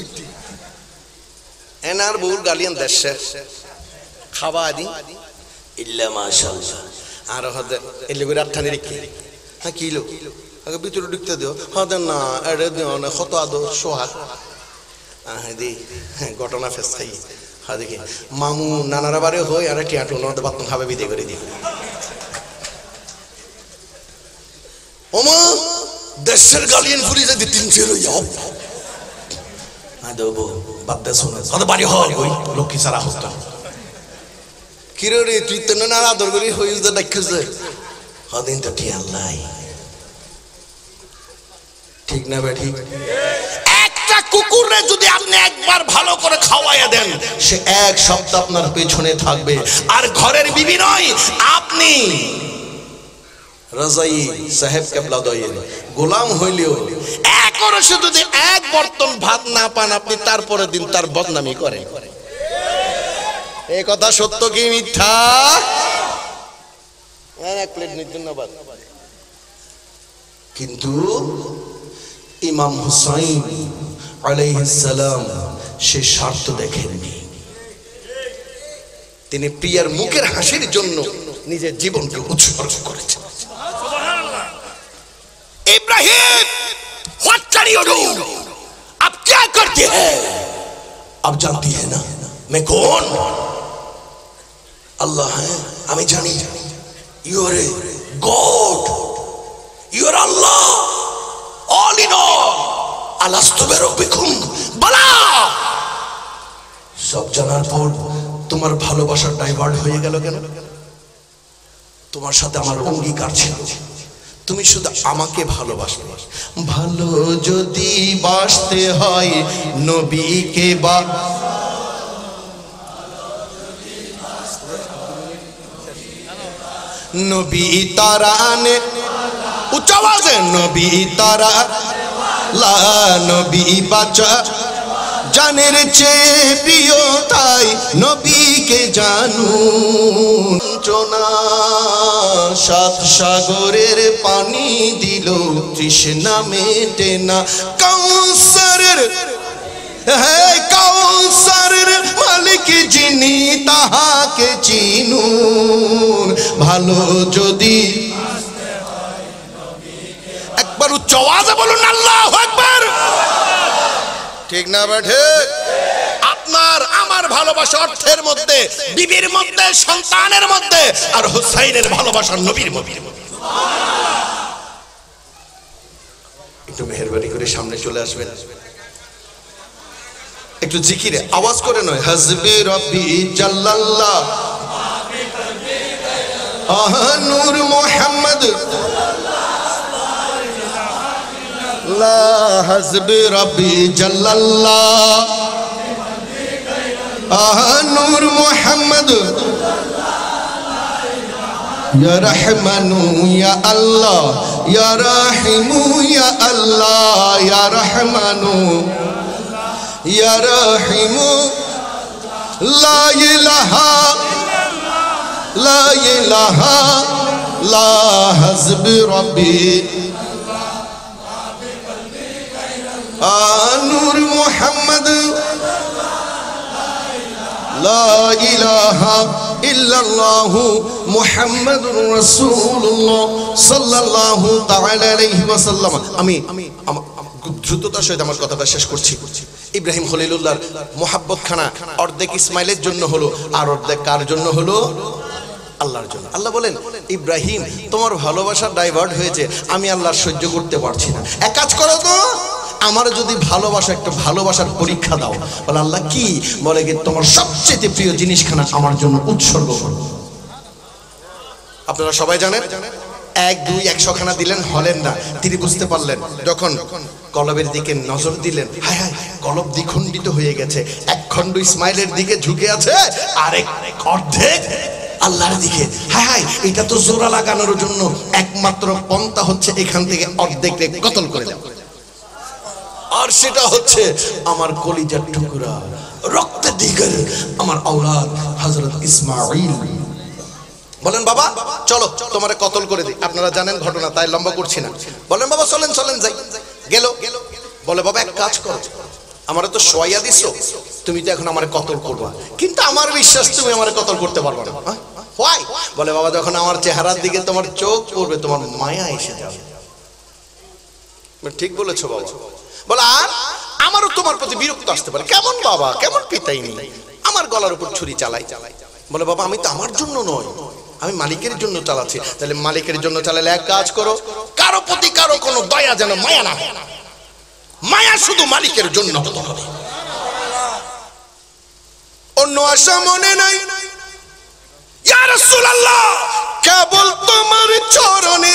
এনার বহু গালিয়ান দেশে খাওয়া আদি ইল্লা মাশাআল্লাহ আর হদে এলে করে আঠানে রেখে হ্যাঁ কিলো আগে ভিতরে ঢুকতে দিও হদে না এড়ে দিও না কত আদো সোহাগ দি ঘটনা ফেস খাই হ্যাঁ দেখি মামু নানারা বারে হই আর টিয়া টুনো বাতন খাবে বিদে করে দিই ওমা দেশের গালিয়ান ফুরিয়ে যায় 300 লই যাও হ্যাঁ দেবো বাদ দে শোনো হদে বাড়ি হয় ওই লক্ষ্মী সারা হস্তা কিরে রে তুই তো না আদর করি হই যে ডাকছে হদিন তো টিয়া লাই ঠিক না বে ঠিক একটা কুকুরে যদি আপনি একবার ভালো করে খাওয়াইয়া দেন সে এক সপ্তাহ আপনার পেছনে থাকবে আর ঘরের বিবি নয় আপনি রাজাই সাহেব কেবলা দয়ের গোলাম হইলেও এক অরসে যদি এক বর্তন ভাত না পান আপনি তারপরের দিন তার বদনামি করেন এই কথা সত্য কি মিথ্যা এক প্লেট নিতেন না বাদ কিন্তু ইমাম হুসাইন আলাইহিস সালাম সে স্বার্থ দেখেননি তিনি প্রিয়ার মুখের হাসির জন্য নিজের জীবনকে উৎসর্গ করেছেন সুবহানাল্লাহ Ibrahim what can you do अब क्या करते हैं अब जानती है ना मैं कौन আল্লাহ, হ্যাঁ আমি জানি, you are a god, you are Allah, all in all, আলাস্তু বিরাব্বিকুম বালা। সব জানার পর তোমার ভালোবাসা ডাইভার্ট হয়ে গেল কেন? তোমার সাথে আমার অঙ্গীকার ছিল, তুমি শুধু আমাকে ভালোবাসবে। ভালো যদি বাসতে হয় নবীকে বা নবী তারানে, উচ্চ আওয়াজে নবী তারা লা, নবী বাঁচা জানের চেয়ে প্রিয়, তাই নবীকে জানুন। চোনা সাত সাগরের পানি দিল তৃষ্ণা মেটে না, কাউসারের হ্যাঁ কাউসারের মালিক যিনি তাহাকে চিনুন। ভালো যদি একবার উচ্চ আওয়াজে বলুন আল্লাহু আকবার। ঠিক না বেঠে? আপনার আমার ভালোবাসা অর্থের মধ্যে, বিবির মধ্যে, সন্তানের মধ্যে, আর হুসাইনের ভালোবাসা নবীর মধ্যে। একটু মেহেরবানি করে সামনে চলে আসবেন, একটু জিকিরে আওয়াজ করে নয়, হাসবি রব্বি জাল্লাল্লাহ নূর মুহাম্মদ লা, হাসবি রব্বি জাল্লাল্লাহ নূর মুহাম্মদ, ইয়া রহমানু ইয়া আল্লাহ, ইয়া রাহিমু ইয়া আল্লাহ, ইয়া রহমানু ইয়া রাহিমু, লা ইলাহা লা ইলাহা লা, হাসবি রব্বি নূর মুহাম্মদ, লা ইলাহা ইল্লাল্লাহু মুহাম্মাদুর রাসূলুল্লাহ সাল্লাল্লাহু তাআলা আলাইহি ওয়াসাল্লাম। আমি দ্রুততার সহিত আমার কথাটা শেষ করছি। ইব্রাহিম খলিলুল্লাহর মোহাব্বত খানা অর্ধেক ইসমাইলের জন্য হলো, আর অর্ধেক কার জন্য হলো? আল্লাহর জন্য। আল্লাহ বলেন, ইব্রাহিম তোমার ভালোবাসা ডাইভার্ট হয়েছে, আমি আল্লাহ সহ্য করতে পারছি না, এক কাজ করো তো, আমার যদি ভালোবাসা একটা ভালোবাসার পরীক্ষা দাও। বলে আল্লাহ কি? বলে কি তোমার সবচেয়ে প্রিয় জিনিসখানা আমার জন্য উৎসর্গ করো। আপনারা সবাই জানেন, 1 2 100 খানা দিলেন, হলেন না। তিনি বুঝতে পারলেন, যখন কলবের দিকে নজর দিলেন, হায় হায় কলব দ্বিখণ্ডিত হয়ে গেছে, এক খণ্ড ইসমাইলের দিকে ঝুঁকে আছে, আরেক অর্ধেক আল্লাহর দিকে। হায় হায়, এটা তো জোড়া লাগানোর জন্য একমাত্র পন্থা হচ্ছে এখান থেকে অর্ধেক কতল করে দেওয়া, আর সেটা হচ্ছে আমার কলিজার টুকরা, রক্তে দিগের আমার আওলাদ হযরত ইসমাঈল। বলেন বাবা চলো তোমারে কতল করে দিই। আপনারা জানেন ঘটনা, তাই লম্বা করছি না। বলেন বাবা চলেন চলেন যাই। গেল। বলে বাবা এক কাজ করো, আমারে তো শোয়াইয়া দিছো, তুমি তো এখন আমারে কতল করবা, কিন্তু আমার বিশ্বাস তুমি আমারে কতল করতে পারবে না। হোয়াই? বলে বাবা যখন আমার চেহারার দিকে তোমার চোখ পড়বে, তোমার মায়া এসে যাবে। ঠিক বলেছো বাবা। বলে আর আমারও তোমার প্রতি বিরক্ত আসতে পারে। কেমন বাবা, কেমন পিতাই নেই, আমার গলার উপর ছুরি চালাই। বলে বাবা আমি তো আমার জন্য নয়, আমি মালিকের জন্য চালাচ্ছি। তাহলে মালিকের জন্য চালালে এক কাজ করো, কারো প্রতি কারো কোনো দয়া যেন মায়া না, মায়া শুধু মালিকের জন্য হতে হবে, অন্য আশা মনে নাই। ইয়া রাসূলুল্লাহ কেবল তোমার চরণে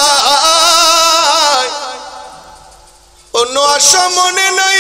চাই, অন্য আশা মনে নাই,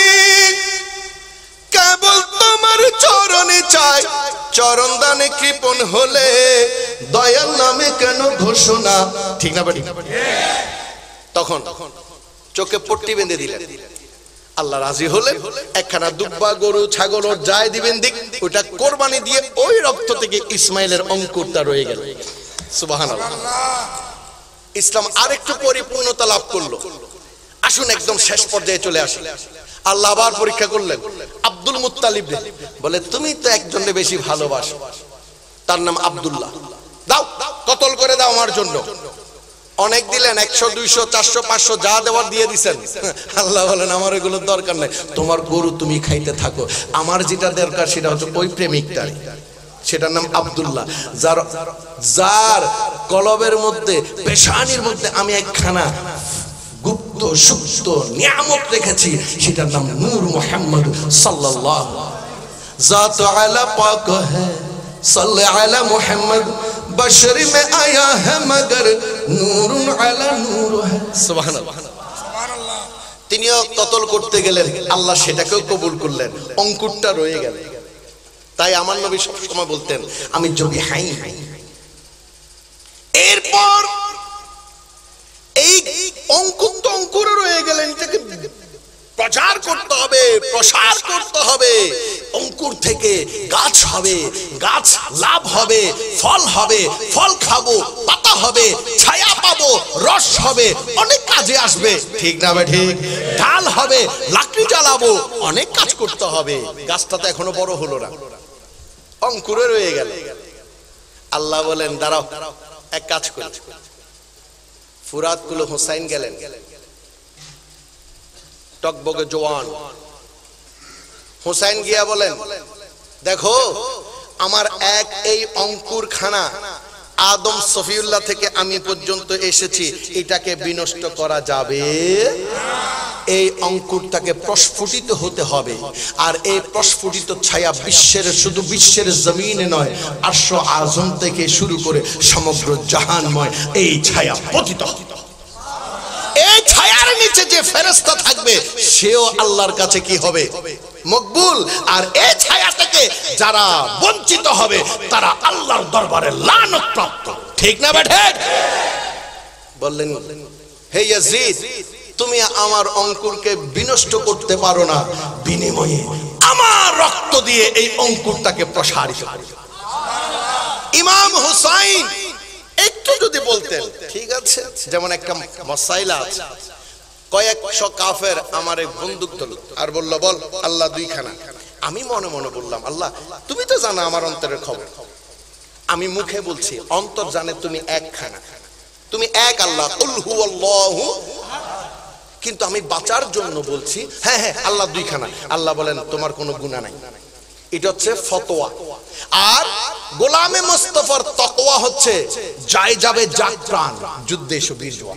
কেবল তোমার চরণে চাই। চরণ দানে কৃপণ হলে দয়াল নামে কেন ঘোষণা? ঠিক না ঠিক? তখন চোখে পট্টি বেঁধে দিলেন। আল্লাহ রাজি হলেন, একখানা দুব্বা গরু ছাগল যাই দিবেন দিক, ওটা কোরবানি দিয়ে ওই রক্ত থেকে ইসমাইলের অঙ্কুরটা রয়ে গেল। সুবহানাল্লাহ। ইসলাম আরেকটু পরিপূর্ণতা লাভ করলো। আসুন একদম শেষ পর্যায়ে চলে আসি। আল্লাহ আবার পরীক্ষা করলেন আব্দুল মুত্তালিব। বলে তুমি তো একজনকে বেশি ভালোবাসো, তার নাম আব্দুল্লাহ, দাও কতল করে দাও আমার জন্য। অনেক দিলেন, 100 200 400 500 যা দেওয়ার দিয়ে দিছেন। আল্লাহ বলেন আমার এগুলোর দরকার নাই, তোমার গরু তুমি খাইতে থাকো, আমার যেটা দরকার সেটা হচ্ছে ওই প্রেমিকটাই। সেটার নাম আব্দুল্লাহ। যার কলবের মধ্যে, পেশানির মধ্যে আমি একখানা গুপ্ত সুপ্ত নিয়ামত রেখেছি, সেটার নাম নূর মুহাম্মদ সাল্লাল্লাহু। জাত আলা পাক হ্যায় সাল্লি আলা মুহাম্মদ, বশর में आया है मगर नूरुन अला नूर है। সুবহানাল্লাহ। তিনিও কতল করতে গেলেন, আল্লাহ সেটাকেও কবুল করলেন, অঙ্কুরটা রয়ে গেল। তাই আমার নবী সবসময় বলতেন আমি যোগী হাই। এরপর এই অঙ্কুর তো অঙ্কুর রয়ে গেলেন, এটাকে প্রচার করতে হবে, প্রসার করতে হবে। অঙ্কুর থেকে গাছ হবে, গাছ লাভ হবে, ফল হবে, ফল খাবো, পাতা হবে, ছায়া পাবো, রস হবে, অনেক কাজে আসবে, ঠিক না বে ঠিক? ঢাল হবে, লাকড়ি জ্বালাবো, অনেক কাজ করতে হবে। গাছটা তো এখনো বড় হলো না, অঙ্কুরে রয়ে গেল। আল্লাহ বলেন দাঁড়াও, এক কাজ করি। ফুরাত কুল হুসাইন গেলেন, টকবগে জওয়ান হুসাইন গিয়া বলেন দেখো আমার এক এই অঙ্কুর খানা আদম সফিউল্লাহ থেকে আমি পর্যন্ত এসেছি, এটাকে বিনষ্ট করা যাবে? এই অঙ্কুরটাকে প্রস্ফুটিত হতে হবে। আর এই প্রস্ফুটিত ছায়া বিশ্বের, শুধু বিশ্বের জমিনে নয়, আরশ আযম থেকে শুরু করে সমগ্র জাহানময় এই ছায়া পতিত। এই ছায়ার নিচে যে ফেরেশতা থাকবে সেও আল্লাহর কাছে কি হবে? মকবুল। আর এই ছায়া থেকে যারা বঞ্চিত হবে তারা আল্লাহর দরবারে লানত প্রাপ্ত, ঠিক না বে ঠিক? বললেন হে ইয়াজিদ, তুমি আমার অঙ্কুরকে বিনষ্ট করতে পারো না, বিনিময়ে আমার রক্ত দিয়ে এই অঙ্কুরটাকে প্রসারিত করো। ইমাম হুসাইন একটু যদি বলতেন ঠিক আছে, যেমন একটা মাসাইলা আছে, কয়েকশো কাফের আমার এক বন্দুক ধরল আর বলল বল আল্লাহ দুইখানা। আমি মনে মনে বললাম আল্লাহ তুমি তো জানো আমার অন্তরের খবর, আমি মুখে বলছি, অন্তর জানে তুমি একখানা, তুমি এক আল্লাহ, কুল হুয়াল্লাহু। কিন্তু আমি বাঁচার জন্য বলছি হ্যাঁ হ্যাঁ আল্লাহ দুইখানা। আল্লাহ বলেন তোমার কোনো গুনাহ নাই। এটা হচ্ছে ফতোয়া। আর গোলামে মুস্তাফার তাকওয়া হচ্ছে যায় যাবে জাগ প্রাণ, যুদ্ধে এসো বীর জওয়ান।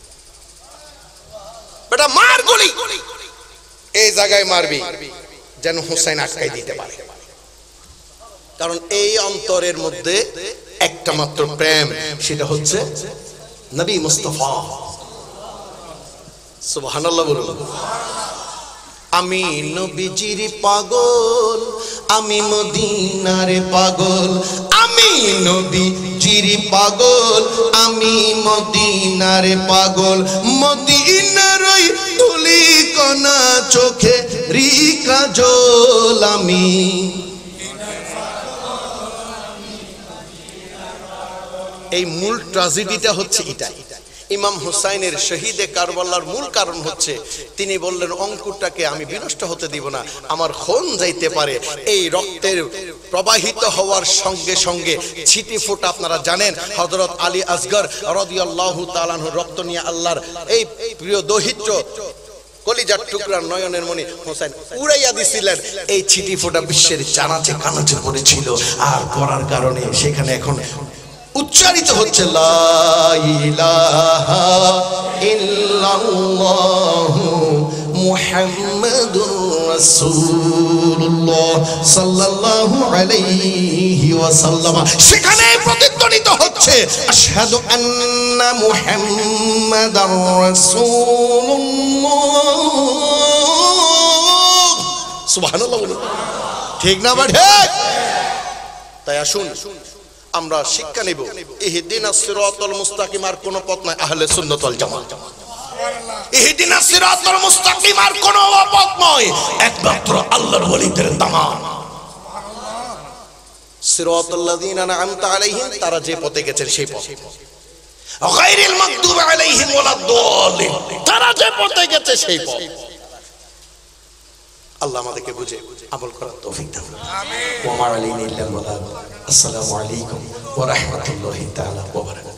বেটা মার গুলি, এই জায়গায় মারবি যেন হুসাইন আটকাই দিতে পারে। কারণ এই অন্তরের মধ্যে একটা মাত্র প্রেম, সেটা হচ্ছে নবী মুস্তাফা। সুবহানাল্লাহ বলুন। আমি নবীজির পাগল, আমি মদিনার পাগল, আমি নবীজির পাগল, আমি মদিনার পাগল, মদিনার ওই তুলি কণা চোখে রিকা জল, আমি এই মূল ট্র্যাজেডিটা হচ্ছে এটাই। ইমাম হুসাইনের শহীদে কারবালার মূল কারণ হচ্ছে তিনি বললেন অঙ্কুরটাকে আমি বিনষ্ট হতে দিব না, আমার খুন যাইতে পারে। এই রক্তের প্রবাহিত হওয়ার সঙ্গে সঙ্গে ছিটি ফোঁটা, আপনারা জানেন হযরত আলী আসগর রাদিয়াল্লাহু তাআলা আনহু রক্ত নিয়ে আল্লাহর এই প্রিয় দহিত্র কলিজার টুকরা নয়নের মণি হুসাইন উড়াইয়া দিছিলেন। এই ছিটি ফোঁটা বিশ্বের জানাতে কানাতে পড়েছিল, আর পড়ার কারণে সেখানে এখন উচ্চারিত হচ্ছে লা ইলাহা ইল্লাল্লাহু মুহাম্মাদুর রাসূলুল্লাহ সাল্লাল্লাহু আলাইহি ওয়াসাল্লাম। সেখানে প্রতিধ্বনিত হচ্ছে আশহাদু আন্না মুহাম্মাদার রাসূলুল্লাহ। সুবহানাল্লাহ বলুন, ঠিক না বা ঠিক? তাই আসুন আমরা শিক্ষা নেব ইহদিনাস সিরাতাল মুস্তাকিম, আর কোন পথ নাই আহলে সুন্নাত ওয়াল জামাত। ইহদিনাস সিরাতাল মুস্তাকিম আর কোন পথ নয়, একমাত্র আল্লাহর ওলিদের দামান। সিরাতাল লাযিনা আন'আমতা আলাইহিম, তারা যে পথে গেছেন সেই পথ। গায়রিল মাগদুবি আলাইহিম ওয়ালাদ-দাল্লিন, তারা যে পথে গেছে সেই পথ। আল্লাহ আমাদেরকে বুঝে আমল করার তৌফিক দান করুন। আমিন। ওয়া মা আলাইনা ইল্লাল বালাগ। আসসালামু আলাইকুম ওয়া রাহমাতুল্লাহি তাআলা ওয়া বারাকাতুহু।